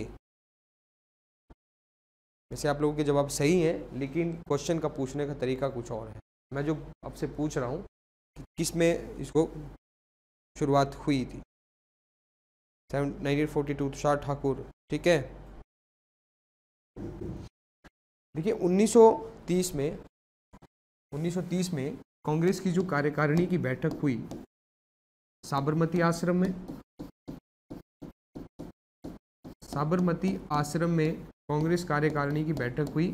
वैसे आप लोगों के जवाब सही हैं, लेकिन क्वेश्चन का पूछने का तरीका कुछ और है। मैं जो आपसे पूछ रहा हूँ कि किस में इसको शुरुआत हुई थी। 1942 तुषार ठाकुर। ठीक है, देखिए 1930 में कांग्रेस की जो कार्यकारिणी की बैठक हुई साबरमती आश्रम में, साबरमती आश्रम में कांग्रेस कार्यकारिणी की बैठक हुई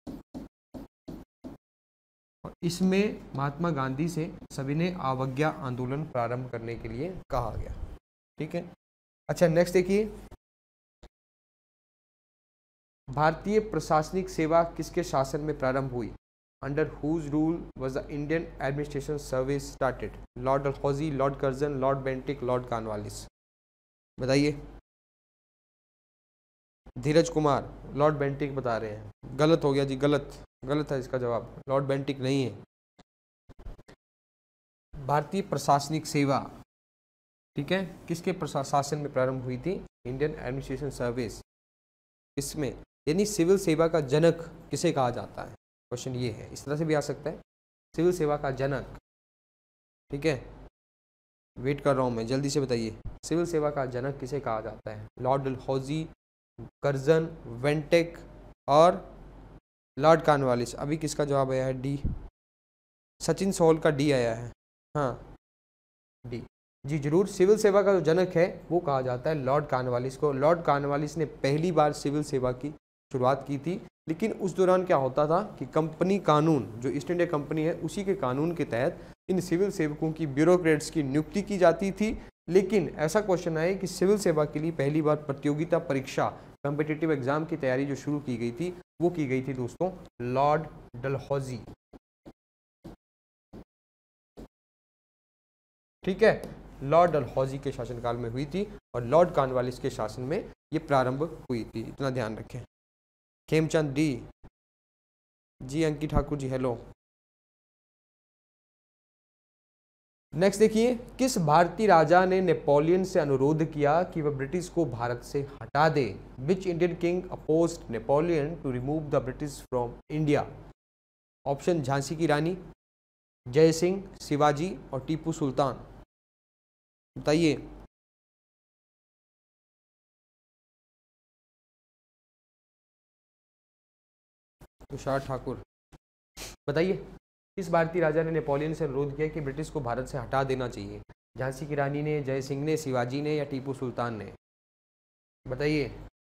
और इसमें महात्मा गांधी से सविनय अवज्ञा आंदोलन प्रारंभ करने के लिए कहा गया। ठीक है, अच्छा नेक्स्ट देखिए, भारतीय प्रशासनिक सेवा किसके शासन में प्रारंभ हुई? Under whose rule was the Indian administration service started? Lord Dalhousie, Lord Curzon, Lord Bentinck, Lord Cornwallis? बताइए। धीरज कुमार लॉर्ड बेंटिक बता रहे हैं, गलत हो गया जी, गलत है इसका जवाब, लॉर्ड बेंटिक नहीं है। भारतीय प्रशासनिक सेवा, ठीक है, किसके शासन में प्रारंभ हुई थी? Indian administration service. इसमें यानी सिविल सेवा का जनक किसे कहा जाता है? क्वेश्चन ये है, इस तरह से भी आ सकता है, सिविल सेवा का जनक। ठीक है, वेट कर रहा हूँ मैं, जल्दी से बताइए, सिविल सेवा का जनक किसे कहा जाता है? लॉर्ड डलहौजी, कर्जन, वेंटेक और लॉर्ड कॉर्नवालिस? अभी किसका जवाब आया है? डी। सचिन सोहल का डी आया है। हाँ डी जी जरूर, सिविल सेवा का जो जनक है वो कहा जाता है लॉर्ड कॉर्नवालिस को। लॉर्ड कॉर्नवालिस ने पहली बार सिविल सेवा की शुरुआत की थी, लेकिन उस दौरान क्या होता था कि कंपनी कानून, जो ईस्ट इंडिया कंपनी है उसी के कानून के तहत इन सिविल सेवकों की, ब्यूरोक्रेट्स की नियुक्ति की जाती थी। लेकिन ऐसा क्वेश्चन आया कि सिविल सेवा के लिए पहली बार प्रतियोगिता परीक्षा, कॉम्पिटिटिव एग्जाम की तैयारी जो शुरू की गई थी वो की गई थी दोस्तों लॉर्ड डलहौजी। ठीक है, लॉर्ड डलहौजी के शासनकाल में हुई थी और लॉर्ड कॉर्नवालिस के शासन में ये प्रारंभ हुई थी, इतना ध्यान रखें। Khemchand D ji, Ankit Thakur ji hello. Next देखिए, किस भारतीय राजा ने नेपोलियन से अनुरोध किया कि वह ब्रिटिश को भारत से हटा दे? Which Indian king opposed Napoleon to remove the British from India? Option Jhansi की रानी, जय सिंह, शिवाजी और टीपू सुल्तान? बताइए। तुषार ठाकुर, बताइए किस भारतीय राजा ने नेपोलियन से अनुरोध किया कि ब्रिटिश को भारत से हटा देना चाहिए? झांसी की रानी ने, जय सिंह ने, शिवाजी ने या टीपू सुल्तान ने? बताइए।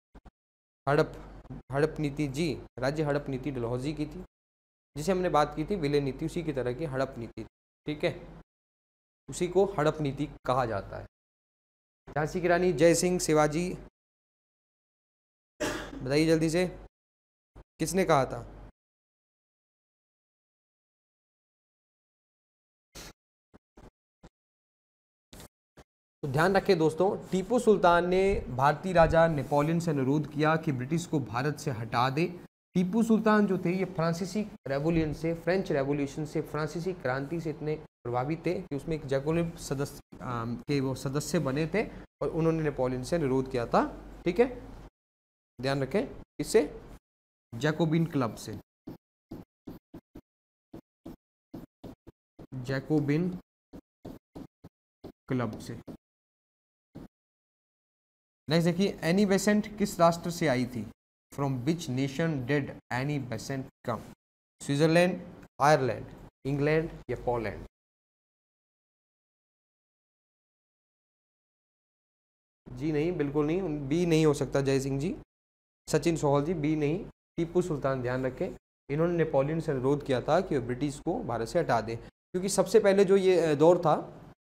हड़प नीति जी, राज्य हड़प नीति डलहौजी की थी, जिसे हमने बात की थी विलय नीति, उसी की तरह की हड़प नीति, ठीक है, उसी को हड़प नीति कहा जाता है। झांसी की रानी, जय सिंह, शिवाजी, बताइए जल्दी से, किसने कहा था? तो ध्यान रखें दोस्तों, टीपू सुल्तान ने भारतीय राजा नेपोलियन से अनुरोध किया कि ब्रिटिश को भारत से हटा दे। टीपू सुल्तान जो थे ये फ्रांसीसी रेवोल्यूशन से, फ्रेंच रेवोल्यूशन से, फ्रांसीसी क्रांति से इतने प्रभावित थे कि उसमें एक जैकोबिन सदस्य के वो सदस्य बने थे और उन्होंने नेपोलियन से अनुरोध किया था, ठीक है, ध्यान रखें, इससे जैकोबिन क्लब से, जैकोबिन क्लब से। नेक्स्ट देखिए, एनी बेसेंट किस राष्ट्र से आई थी? From which nation did Annie Besant come? Switzerland, Ireland, England या पोलैंड? जी नहीं, बिल्कुल नहीं, बी नहीं हो सकता जय सिंह जी, सचिन सोहल जी, बी नहीं, टीपू सुल्तान, ध्यान रखें, इन्होंने नेपोलियन से अनुरोध किया था कि ब्रिटिश को भारत से हटा दें, क्योंकि सबसे पहले जो ये दौर था,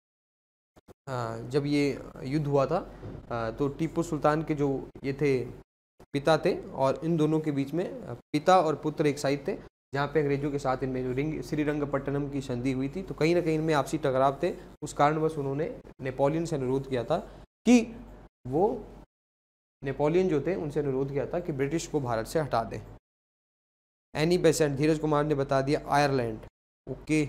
जब ये युद्ध हुआ था, तो टीपू सुल्तान के जो ये थे पिता थे, और इन दोनों के बीच में पिता और पुत्र एक साइड थे, जहाँ पे अंग्रेजों के साथ इनमें जो श्रीरंगपट्टनम की संधि हुई थी, तो कहीं ना कहीं इनमें आपसी टकराव थे। उस कारणवश उन्होंने नेपोलियन से अनुरोध किया था कि वो, नेपोलियन जो थे उनसे अनुरोध किया था कि ब्रिटिश को भारत से हटा दें। एनी बेसेंट, धीरज कुमार ने बता दिया आयरलैंड, ओके,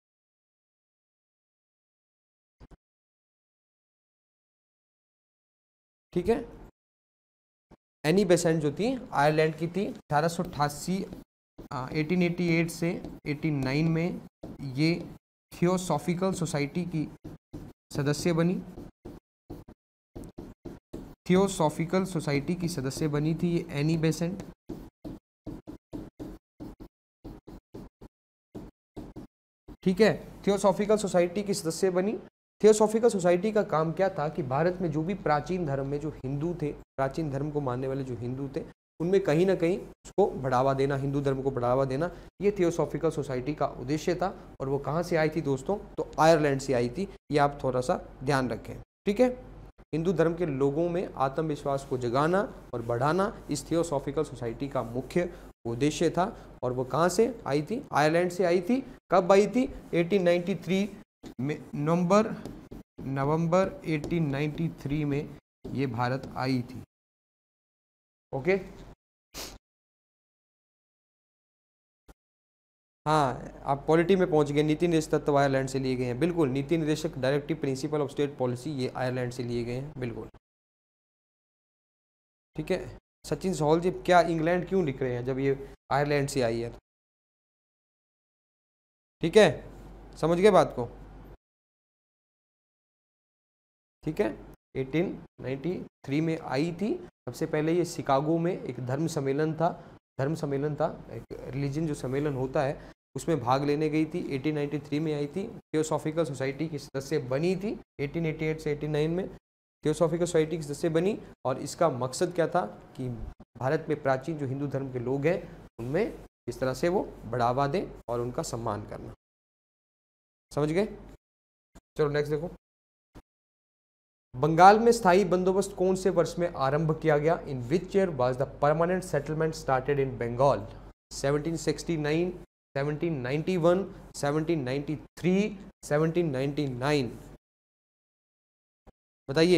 ठीक है। एनी बेसेंट जो थी आयरलैंड की थी, 1888 1888 से 89 में ये थियोसॉफिकल सोसाइटी की सदस्य बनी, थियोसॉफिकल सोसाइटी की सदस्य बनी थी ये एनी बेसेंट। ठीक है, थियोसॉफिकल सोसाइटी की सदस्य बनी। थियोसॉफिकल सोसाइटी का काम क्या था कि भारत में जो भी प्राचीन धर्म में जो हिंदू थे, प्राचीन धर्म को मानने वाले जो हिंदू थे, उनमें कहीं ना कहीं उसको बढ़ावा देना, हिंदू धर्म को बढ़ावा देना, ये थियोसॉफिकल सोसाइटी का उद्देश्य था। और वो कहाँ से आई थी दोस्तों? तो आयरलैंड से आई थी, ये आप थोड़ा सा ध्यान रखें, ठीक है। हिंदू धर्म के लोगों में आत्मविश्वास को जगाना और बढ़ाना इस थियोसॉफिकल सोसाइटी का मुख्य उद्देश्य था। और वो कहाँ से आई थी? आयरलैंड से आई थी। कब आई थी? 1893 में, नवंबर 1893 में ये भारत आई थी। ओके, हाँ, आप पॉलिटी में पहुंच गए। नीति निर्देशक तत्व आयरलैंड से लिए गए हैं, बिल्कुल। नीति निर्देशक directive principle of state policy ये आयरलैंड से लिए गए हैं, बिल्कुल, ठीक है। सचिन सोहल जी, क्या इंग्लैंड क्यों लिख रहे हैं जब ये आयरलैंड से आई है? ठीक है, समझ गए बात को, ठीक है। 1893 में आई थी। सबसे पहले ये शिकागो में एक धर्म सम्मेलन था, एक रिलीजन जो सम्मेलन होता है उसमें भाग लेने गई थी। 1893 में आई थी। थियोसॉफिकल सोसाइटी की सदस्य बनी थी 1888 से 89 में। थियोसॉफिकल सोसाइटी की सदस्य बनी और इसका मकसद क्या था कि भारत में प्राचीन जो हिंदू धर्म के लोग हैं उनमें इस तरह से वो बढ़ावा दें और उनका सम्मान करना। समझ गए? चलो नेक्स्ट देखो। बंगाल में स्थायी बंदोबस्त कौन से वर्ष में आरंभ किया गया? In which year was the permanent settlement started in Bengal? 1769, 1791, 1793, 1799? बताइए,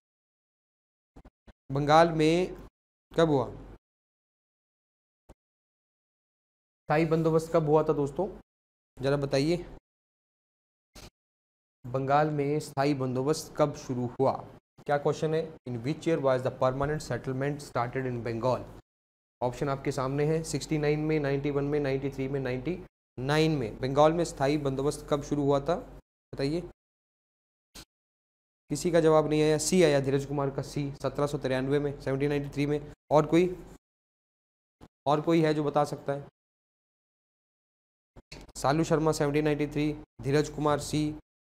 बंगाल में कब हुआ स्थायी बंदोबस्त? कब हुआ था दोस्तों, जरा बताइए। बंगाल में स्थायी बंदोबस्त कब शुरू हुआ? क्या क्वेश्चन है? In which year was the permanent settlement started in Bengal? Option आपके सामने है। 69 में, 91 में, 93 में, 99 में। बंगाल में स्थायी बंदोबस्त कब शुरू हुआ था? बताइए। किसी का जवाब नहीं आया। सी आया, धीरज कुमार का सी, 1793 में, 1793 में। और कोई? और कोई है जो बता सकता है? सालू शर्मा 1793, धीरज कुमार सी,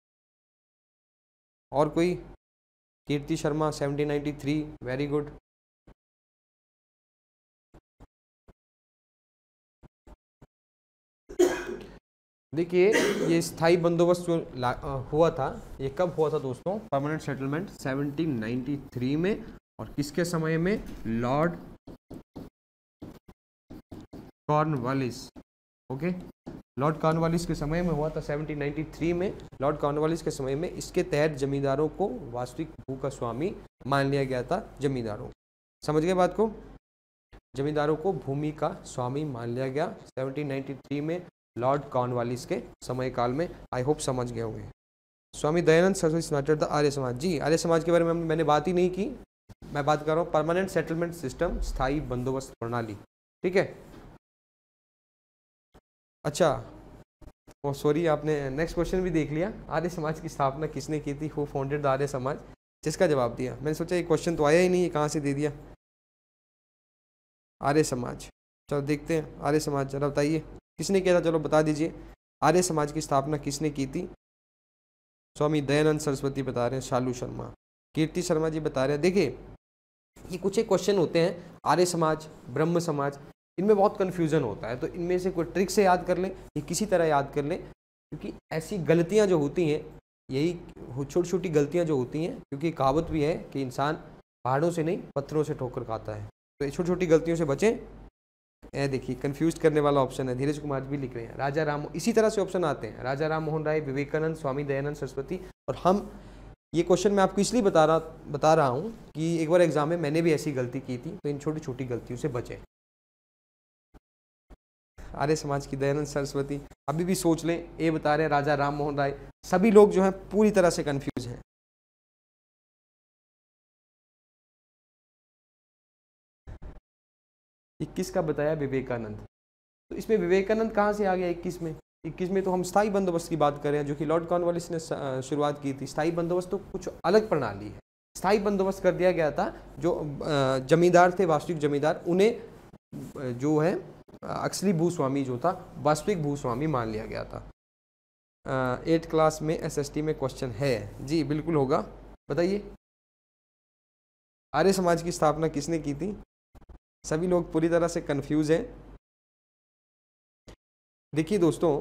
और कोई? Kirti Sharma 1793, very good. देखिए ये स्थायी बंदोबस्त जो हुआ था, ये कब हुआ था दोस्तों? परमानेंट सेटलमेंट 1793 में, और किसके समय में? Lord Cornwallis. Okay, Lord Cornwallis के समय में हुआ था 1793 में। लॉर्ड कॉर्नवालिस के समय में इसके तहत जमींदारों को वास्तविक भू का स्वामी मान लिया गया था। जमींदारों, समझ गए बात को? जमींदारों को भूमि का स्वामी मान लिया गया 1793 में लॉर्ड कॉर्नवालिस के समय काल में। आई होप समझ गए होंगे। Swami Dayanand Saraswati started the Arya Samaj. जी, आर्य समाज के बारे में मैंने बात ही नहीं की, मैं बात कर रहा हूँ परमानेंट सेटलमेंट सिस्टम, स्थायी बंदोबस्त प्रणाली। ठीक है, अच्छा, ओ सॉरी, आपने नेक्स्ट क्वेश्चन भी देख लिया। आर्य समाज की स्थापना किसने की थी? हु फाउंडेड द आर्य समाज? जिसका जवाब दिया, मैंने सोचा ये क्वेश्चन तो आया ही नहीं, ये कहाँ से दे दिया? आर्य समाज। चलो देखते हैं आर्य समाज, जरा बताइए किसने किया था? चलो बता दीजिए, आर्य समाज की स्थापना किसने की थी? स्वामी दयानंद सरस्वती बता रहे हैं, शालू शर्मा, कीर्ति शर्मा जी बता रहे हैं। देखिए ये कुछ एक क्वेश्चन होते हैं, आर्य समाज, ब्रह्म समाज, इनमें बहुत कन्फ्यूजन होता है, तो इनमें से कोई ट्रिक से याद कर लें या किसी तरह याद कर लें, क्योंकि ऐसी गलतियां जो होती हैं, यही छोटी छोटी गलतियां जो होती हैं, क्योंकि कहावत भी है कि इंसान पहाड़ों से नहीं पत्थरों से ठोकर खाता है, तो ये छोटी छोटी गलतियों से बचें। ए देखिए कंफ्यूज करने वाला ऑप्शन है, धीरज कुमार भी लिख रहे हैं, राजा राम, इसी तरह से ऑप्शन आते हैं, राजा राम मोहन राय, विवेकानंद, स्वामी दयानंद सरस्वती। और हम ये क्वेश्चन मैं आपको इसलिए बता रहा हूँ कि एक बार एग्जाम में मैंने भी ऐसी गलती की थी, तो इन छोटी छोटी गलतियों से बचें। आर्य समाज की दयानंद सरस्वती, अभी भी सोच लें, ये बता रहे हैं राजा राम मोहन राय, सभी लोग जो हैं पूरी तरह से कंफ्यूज हैं। इक्कीस का बताया विवेकानंद, तो इसमें विवेकानंद कहाँ से आ गया 21 में? 21 में तो हम स्थायी बंदोबस्त की बात कर रहे हैं, जो कि लॉर्ड कॉर्नवालिस ने शुरुआत की थी। स्थायी बंदोबस्त तो कुछ अलग प्रणाली है। स्थायी बंदोबस्त कर दिया गया था, जो जमींदार थे, वास्तविक जमींदार, उन्हें जो है असली भूस्वामी जो था, वास्तविक भूस्वामी मान लिया गया था। 8th क्लास में SST में क्वेश्चन है जी, बिल्कुल होगा, बताइए आर्य समाज की स्थापना किसने की थी? सभी लोग पूरी तरह से कंफ्यूज हैं। देखिए दोस्तों,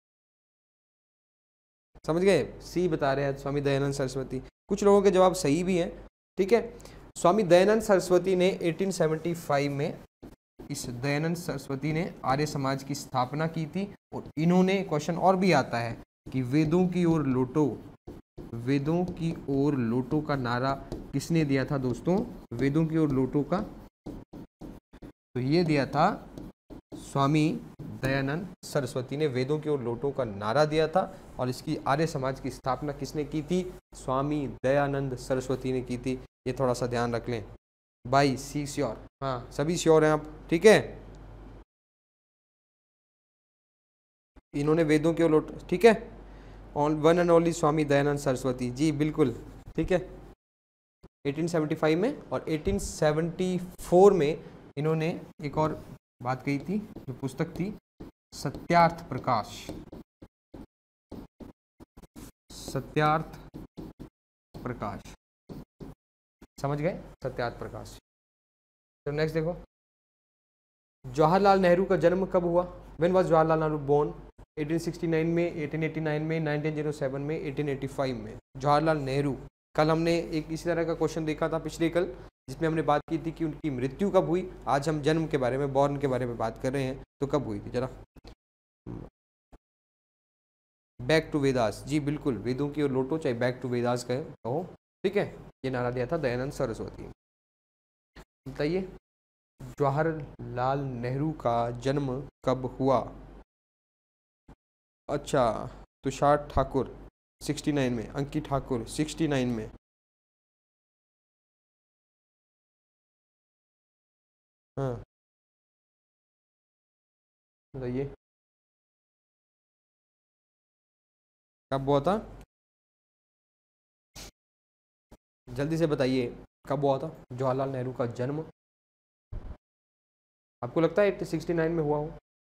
समझ गए? सी बता रहे हैं स्वामी दयानंद सरस्वती, कुछ लोगों के जवाब सही भी हैं। ठीक है, स्वामी दयानंद सरस्वती ने 1875 में, इस दयानंद सरस्वती ने आर्य समाज की स्थापना की थी। और इन्होंने, क्वेश्चन और भी आता है कि वेदों की ओर लौटो, वेदों की ओर लौटो का नारा किसने दिया था दोस्तों? वेदों की ओर लौटो का, तो ये दिया था स्वामी दयानंद सरस्वती ने, वेदों की ओर लौटो का नारा दिया था। और इसकी आर्य समाज की स्थापना किसने की थी? स्वामी दयानंद सरस्वती ने की थी। ये थोड़ा सा ध्यान रख लें भाई। C sure? हाँ, सभी श्योर हैं आप? ठीक है, इन्होंने वेदों की ओर लौटो, ठीक है, one and only Swami Dayanand Saraswati ji, बिल्कुल ठीक है। 1875 में और 1874 में इन्होंने एक और बात कही थी, जो पुस्तक थी सत्यार्थ प्रकाश, सत्यार्थ प्रकाश, समझ गए? सत्यार्थ प्रकाश। तो नेक्स्ट देखो, जवाहरलाल नेहरू का जन्म कब हुआ? When was Jawaharlal Nehru born? 1869 में, 1889 में, 1907 में, 1885 में। जवाहरलाल नेहरू, कल हमने एक इसी तरह का क्वेश्चन देखा था पिछले कल, जिसमें हमने बात की थी कि उनकी मृत्यु कब हुई। आज हम जन्म के बारे में, बॉर्न के बारे में बात कर रहे हैं, तो कब हुई थी जरा? बैक टू वेदास जी, बिल्कुल, वेदों की ओर लौटो, चाहे बैक टू वेदास कहो, ठीक है। ये नारा दिया था दयानंद सरस्वती। बताइए जवाहरलाल नेहरू का जन्म कब हुआ? अच्छा, तुषार ठाकुर 69 में, अंकित ठाकुर 69 में, हाँ बताइए कब हुआ था? जल्दी से बताइए कब हुआ था जवाहरलाल नेहरू का जन्म? आपको लगता है 69 में हुआ हो?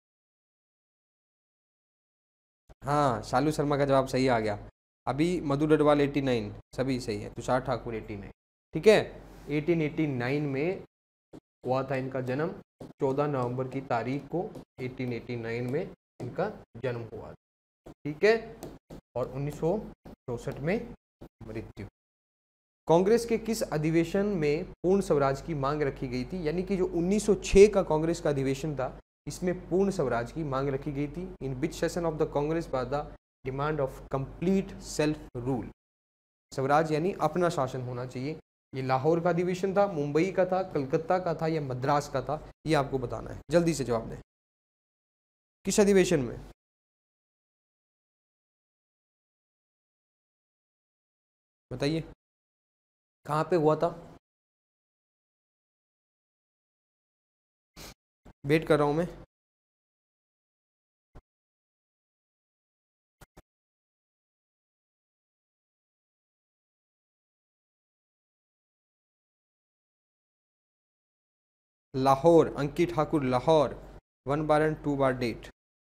हाँ, शालू शर्मा का जवाब सही आ गया। अभी मधु डडवाल 89, सभी सही है। तुषार ठाकुर 89, ठीक है। 1889 में हुआ था इनका जन्म, 14 नवंबर की तारीख को 1889 में इनका जन्म हुआ था, ठीक है। और 1964 में मृत्यु। कांग्रेस के किस अधिवेशन में पूर्ण स्वराज की मांग रखी गई थी? यानी कि जो 1906 का कांग्रेस का अधिवेशन था, इसमें पूर्ण स्वराज की मांग रखी गई थी। In which session of the Congress was the demand of complete self rule. Swaraj यानी अपना शासन होना चाहिए। ये लाहौर का अधिवेशन था, मुंबई का था, कलकत्ता का था या मद्रास का था, ये आपको बताना है। जल्दी से जवाब दें, किस अधिवेशन में? बताइए, कहाँ पे हुआ था? वेट कर रहा हूं मैं। लाहौर, अंकित ठाकुर, लाहौर 1 बार एंड 2 बार डेट।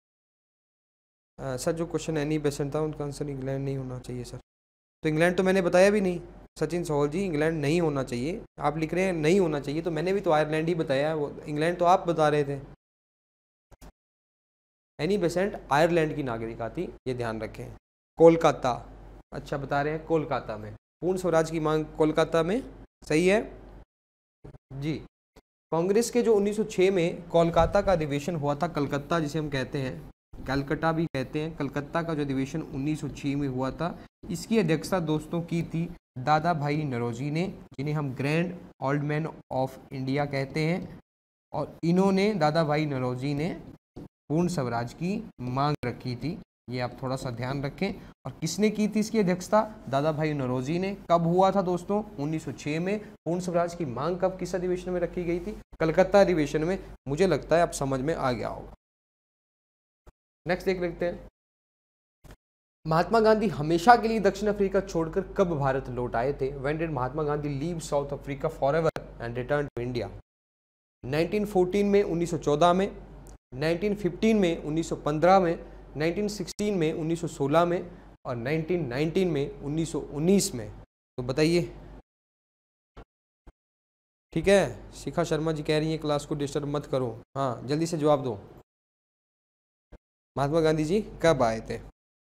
सर जो क्वेश्चन एनी बेसेंट था उनका आंसर इंग्लैंड नहीं होना चाहिए सर। तो इंग्लैंड तो मैंने बताया भी नहीं सचिन सोहल जी, इंग्लैंड नहीं होना चाहिए। आप लिख रहे हैं नहीं होना चाहिए, तो मैंने भी तो आयरलैंड ही बताया, वो इंग्लैंड तो आप बता रहे थे। एनी बेसेंट आयरलैंड की नागरिका थी, ये ध्यान रखें। कोलकाता, अच्छा बता रहे हैं कोलकाता में पूर्ण स्वराज की मांग, कोलकाता में सही है जी। कांग्रेस के जो 1906 में कोलकाता का अधिवेशन हुआ था, कलकत्ता जिसे हम कहते हैं, कलकत्ता भी कहते हैं, कलकत्ता का जो अधिवेशन 1906 में हुआ था, इसकी अध्यक्षता दोस्तों की थी दादा भाई नौरोजी ने, जिन्हें हम grand old man of India कहते हैं। और इन्होंने, दादा भाई नौरोजी ने पूर्ण स्वराज की मांग रखी थी, ये आप थोड़ा सा ध्यान रखें। और किसने की थी इसकी अध्यक्षता? दादा भाई नौरोजी ने। कब हुआ था दोस्तों? 1906 में। पूर्ण स्वराज की मांग कब, किस अधिवेशन में रखी गई थी? कलकत्ता अधिवेशन में। मुझे लगता है आप समझ में आ गया होगा। नेक्स्ट देख लेते हैं। महात्मा गांधी हमेशा के लिए दक्षिण अफ्रीका छोड़कर कब भारत लौट आए थे? When did Mahatma Gandhi leave South Africa forever and return to India? 1914 में, 1914 में, 1915 में, 1915 में, 1916 में, 1916 में और 1919 में, 1919 में। तो बताइए, ठीक है। शिखा शर्मा जी कह रही हैं क्लास को डिस्टर्ब मत करो। हाँ जल्दी से जवाब दो, महात्मा गांधी जी कब आए थे?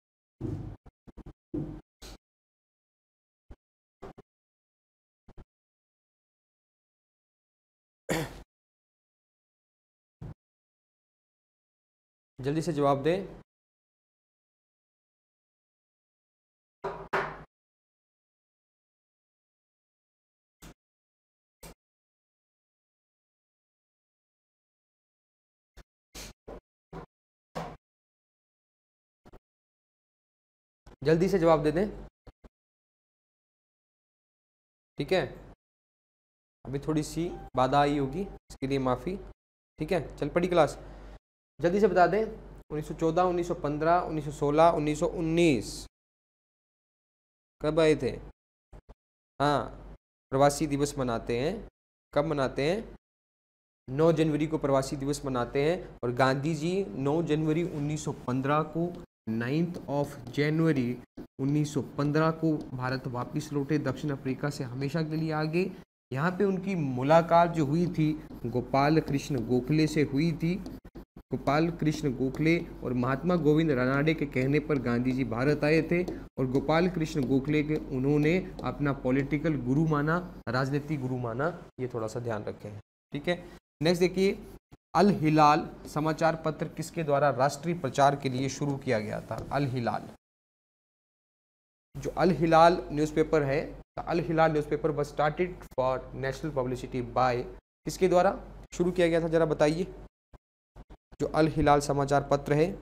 जल्दी से जवाब दें। जल्दी से जवाब दे दें, ठीक है। अभी थोड़ी सी बाधा आई होगी, इसके लिए माफ़ी, ठीक है। चल पड़ी क्लास, जल्दी से बता दें। 1914, 1915, 1916, 1919 कब आए थे? हाँ, प्रवासी दिवस मनाते हैं। कब मनाते हैं? 9 जनवरी को प्रवासी दिवस मनाते हैं। और गांधी जी 9 जनवरी 1915 को, 9 जनवरी 1915 को भारत वापस लौटे दक्षिण अफ्रीका से हमेशा के लिए आगे। यहाँ पे उनकी मुलाकात जो हुई थी गोपाल कृष्ण गोखले से हुई थी। गोपाल कृष्ण गोखले और महात्मा गोविंद रानाडे के कहने पर गांधी जी भारत आए थे। और गोपाल कृष्ण गोखले के उन्होंने अपना पॉलिटिकल गुरु माना, राजनीतिक गुरु माना। ये थोड़ा सा ध्यान रखें, ठीक है। नेक्स्ट देखिए, अल हिलाल समाचार पत्र किसके द्वारा राष्ट्रीय प्रचार के लिए शुरू किया गया था? अल हिलाल, जो अल हिलाल न्यूज़पेपर है, Al Hilal newspaper was started for national publicity by, किसके द्वारा शुरू किया गया था जरा बताइए। जो अल हिलाल समाचार पत्र है,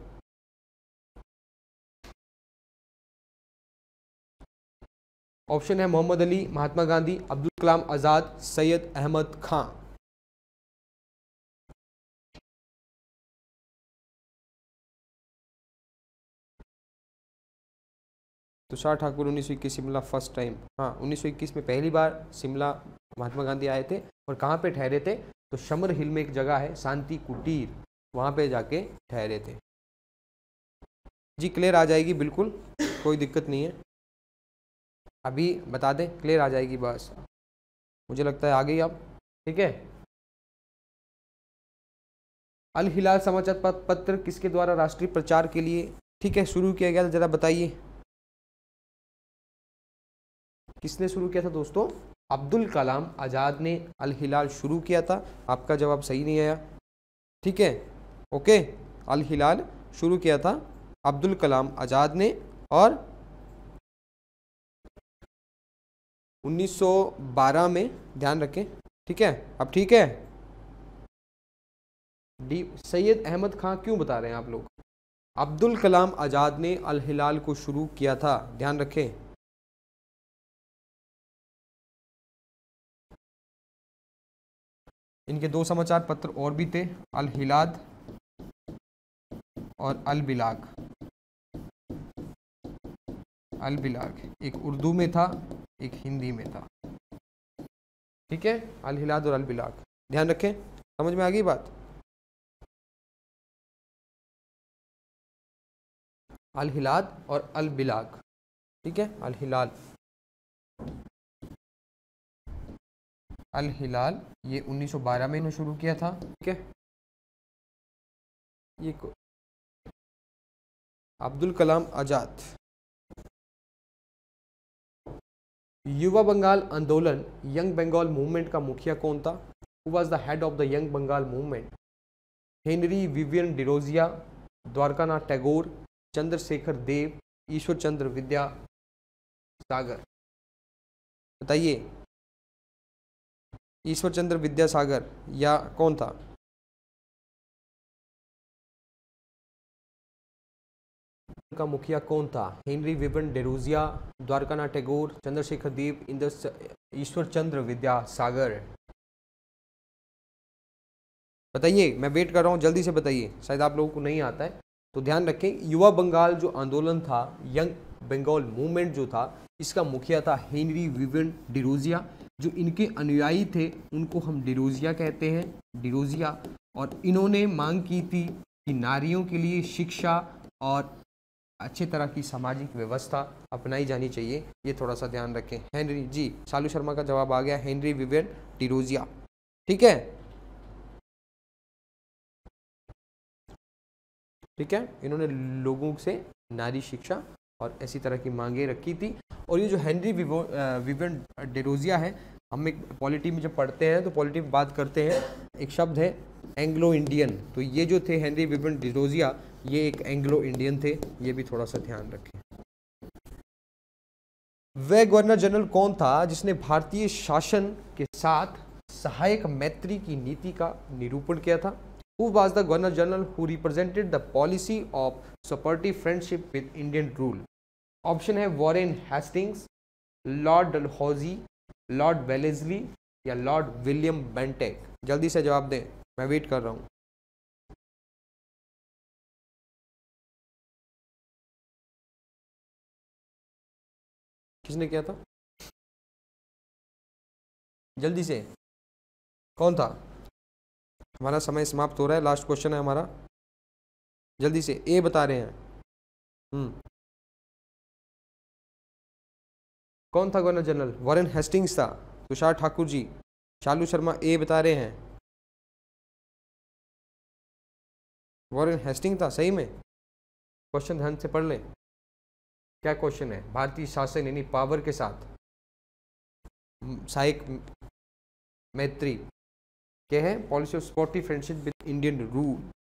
ऑप्शन है मोहम्मद अली, महात्मा गांधी, अब्दुल कलाम आजाद, सैयद अहमद खान। Tushar Thakur 1921 Shimla first time. हाँ, 1921 में पहली बार शिमला महात्मा गांधी आए थे और कहाँ पे ठहरे थे? तो समर हिल में एक जगह है शांति कुटीर, वहाँ पे जाके ठहरे थे। जी क्लियर आ जाएगी, बिल्कुल कोई दिक्कत नहीं है, अभी बता दें क्लियर आ जाएगी बस, मुझे लगता है आ गई अब। ठीक है, अल हिलाल समाचार पत्र किसके द्वारा राष्ट्रीय प्रचार के लिए ठीक है शुरू किया गया था, जरा बताइए किसने शुरू किया था दोस्तों? अब्दुल कलाम आज़ाद ने अल हिलाल शुरू किया था। आपका जवाब सही नहीं आया, ठीक है, ओके। अल हिलाल शुरू किया था अब्दुल कलाम आज़ाद ने, और 1912 में, ध्यान रखें, ठीक है। अब ठीक है, डी सैयद अहमद खां क्यों बता रहे हैं आप लोग? अब्दुल कलाम आज़ाद ने अल हिलाल को शुरू किया था, ध्यान रखें। इनके दो समाचार पत्र और भी थे, अल हिलाल और अल बिलाग। अल बिलाग एक उर्दू में था, एक हिंदी में था, ठीक है, अल हिलाल और अल बिलाग, ध्यान रखें। समझ में आ गई बात? अल हिलाल और अल बिलाग, ठीक है, अल हिलाल, अल हिलाल ये 1912 में इन्होंने शुरू किया था, ठीक है। ये अब्दुल कलाम आज़ाद। युवा बंगाल आंदोलन, यंग बंगाल मूवमेंट का मुखिया कौन था? Who was the head of the young Bengal movement? Henry Vivian Derozio, Dwarkanath Tagore, Chandrashekhar Dev, Ishwar Chandra Vidyasagar. बताइए, ईश्वर चंद्र विद्यासागर या कौन था? का मुखिया कौन था? Henry Vivian Derozio, Dwarkanath Tagore, Chandrashekhar Dev, Ishwar Chandra Vidyasagar. बताइए, मैं वेट कर रहा हूँ, जल्दी से बताइए, शायद आप लोगों को नहीं आता है तो ध्यान रखें। युवा बंगाल जो आंदोलन था, यंग बंगाल मूवमेंट जो था, इसका मुखिया था हेनरी विवियन डिरोजिया। जो इनके अनुयायी थे उनको हम डिरोजिया कहते हैं, डिरोजिया। और इन्होंने मांग की थी कि नारियों के लिए शिक्षा और अच्छी तरह की सामाजिक व्यवस्था अपनाई जानी चाहिए, ये थोड़ा सा ध्यान रखें। हेनरी जी, शालू शर्मा का जवाब आ गया, हेनरी विवियन डिरोजिया, ठीक है, ठीक है। इन्होंने लोगों से नारी शिक्षा और ऐसी तरह की मांगे रखी थी। और ये जो हेनरी विवियन डिरोजिया है, हम एक पॉलिटी में जब पढ़ते हैं तो पॉलिटी में बात करते हैं, एक शब्द है एंग्लो इंडियन, तो ये जो थे हेनरी विवियन डिरोजिया, ये एक एंग्लो इंडियन थे, ये भी थोड़ा सा ध्यान रखें। वह गवर्नर जनरल कौन था जिसने भारतीय शासन के साथ सहायक मैत्री की नीति का निरूपण किया था? Who was the Governor General who represented the policy of supportive friendship with Indian rule? Option है Warren Hastings, Lord Dalhousie, Lord Wellesley या लॉर्ड विलियम बेंटेक। जल्दी से जवाब दें, मैं वेट कर रहा हूं। किसने किया था? जल्दी से, कौन था? हमारा समय समाप्त हो रहा है, लास्ट क्वेश्चन है हमारा, जल्दी से। ए बता रहे हैं, कौन था गवर्नर जनरल? वॉरेन हेस्टिंग्स था। तुषार ठाकुर जी, शालू शर्मा ए बता रहे हैं, वॉरेन हेस्टिंग था। सही में? क्वेश्चन ध्यान से पढ़ लें, क्या क्वेश्चन है? भारतीय शासन यानी पावर के साथ सहायक मैत्री क्या है? Policy of sportive friendship with Indian rule.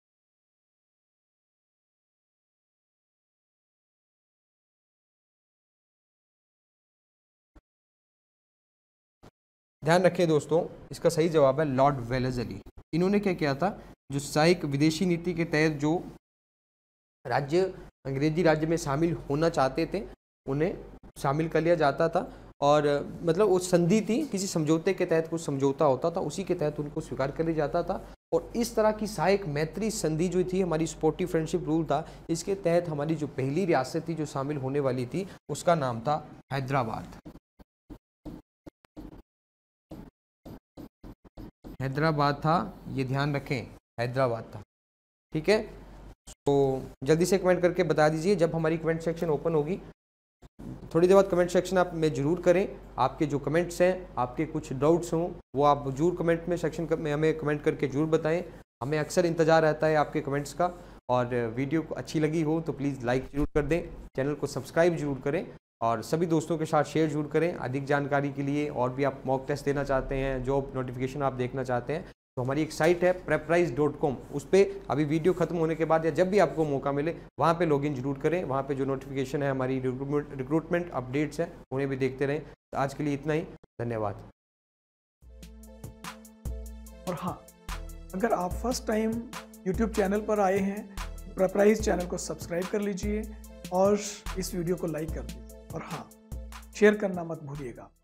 ध्यान रखें दोस्तों, इसका सही जवाब है लॉर्ड वेलेस्ली। इन्होंने क्या किया था? जो सहायक विदेशी नीति के तहत जो राज्य अंग्रेजी राज्य में शामिल होना चाहते थे उन्हें शामिल कर लिया जाता था, और मतलब वो संधि थी, किसी समझौते के तहत कुछ समझौता होता था, उसी के तहत उनको स्वीकार कर लिया जाता था। और इस तरह की सहायक मैत्री संधि जो थी, हमारी स्पोर्टिव फ्रेंडशिप रूल था, इसके तहत हमारी जो पहली रियासत थी जो शामिल होने वाली थी उसका नाम था हैदराबाद। हैदराबाद था, ये ध्यान रखें, हैदराबाद था। ठीक है, तो जल्दी से कमेंट करके बता दीजिए। जब हमारी कमेंट सेक्शन ओपन होगी थोड़ी देर बाद, कमेंट सेक्शन आप में ज़रूर करें। आपके जो कमेंट्स हैं, आपके कुछ डाउट्स हों, वो आप जरूर कमेंट में सेक्शन में हमें कमेंट करके ज़रूर बताएं। हमें अक्सर इंतज़ार रहता है आपके कमेंट्स का। और वीडियो को अच्छी लगी हो तो प्लीज़ लाइक ज़रूर कर दें, चैनल को सब्सक्राइब ज़रूर करें और सभी दोस्तों के साथ शेयर ज़रूर करें। अधिक जानकारी के लिए और भी आप मॉक टेस्ट देना चाहते हैं, जॉब नोटिफिकेशन आप देखना चाहते हैं, तो हमारी एक साइट है preprise.com, उस पर अभी वीडियो खत्म होने के बाद या जब भी आपको मौका मिले वहाँ पे लॉगिन जरूर करें। वहाँ पे जो नोटिफिकेशन है, हमारी रिक्रूटमेंट अपडेट्स हैं, उन्हें भी देखते रहें। तो आज के लिए इतना ही, धन्यवाद। और हाँ, अगर आप फर्स्ट टाइम यूट्यूब चैनल पर आए हैं, प्रेपराइज चैनल को सब्सक्राइब कर लीजिए और इस वीडियो को लाइक कर दीजिए। और हाँ, शेयर करना मत भूलिएगा।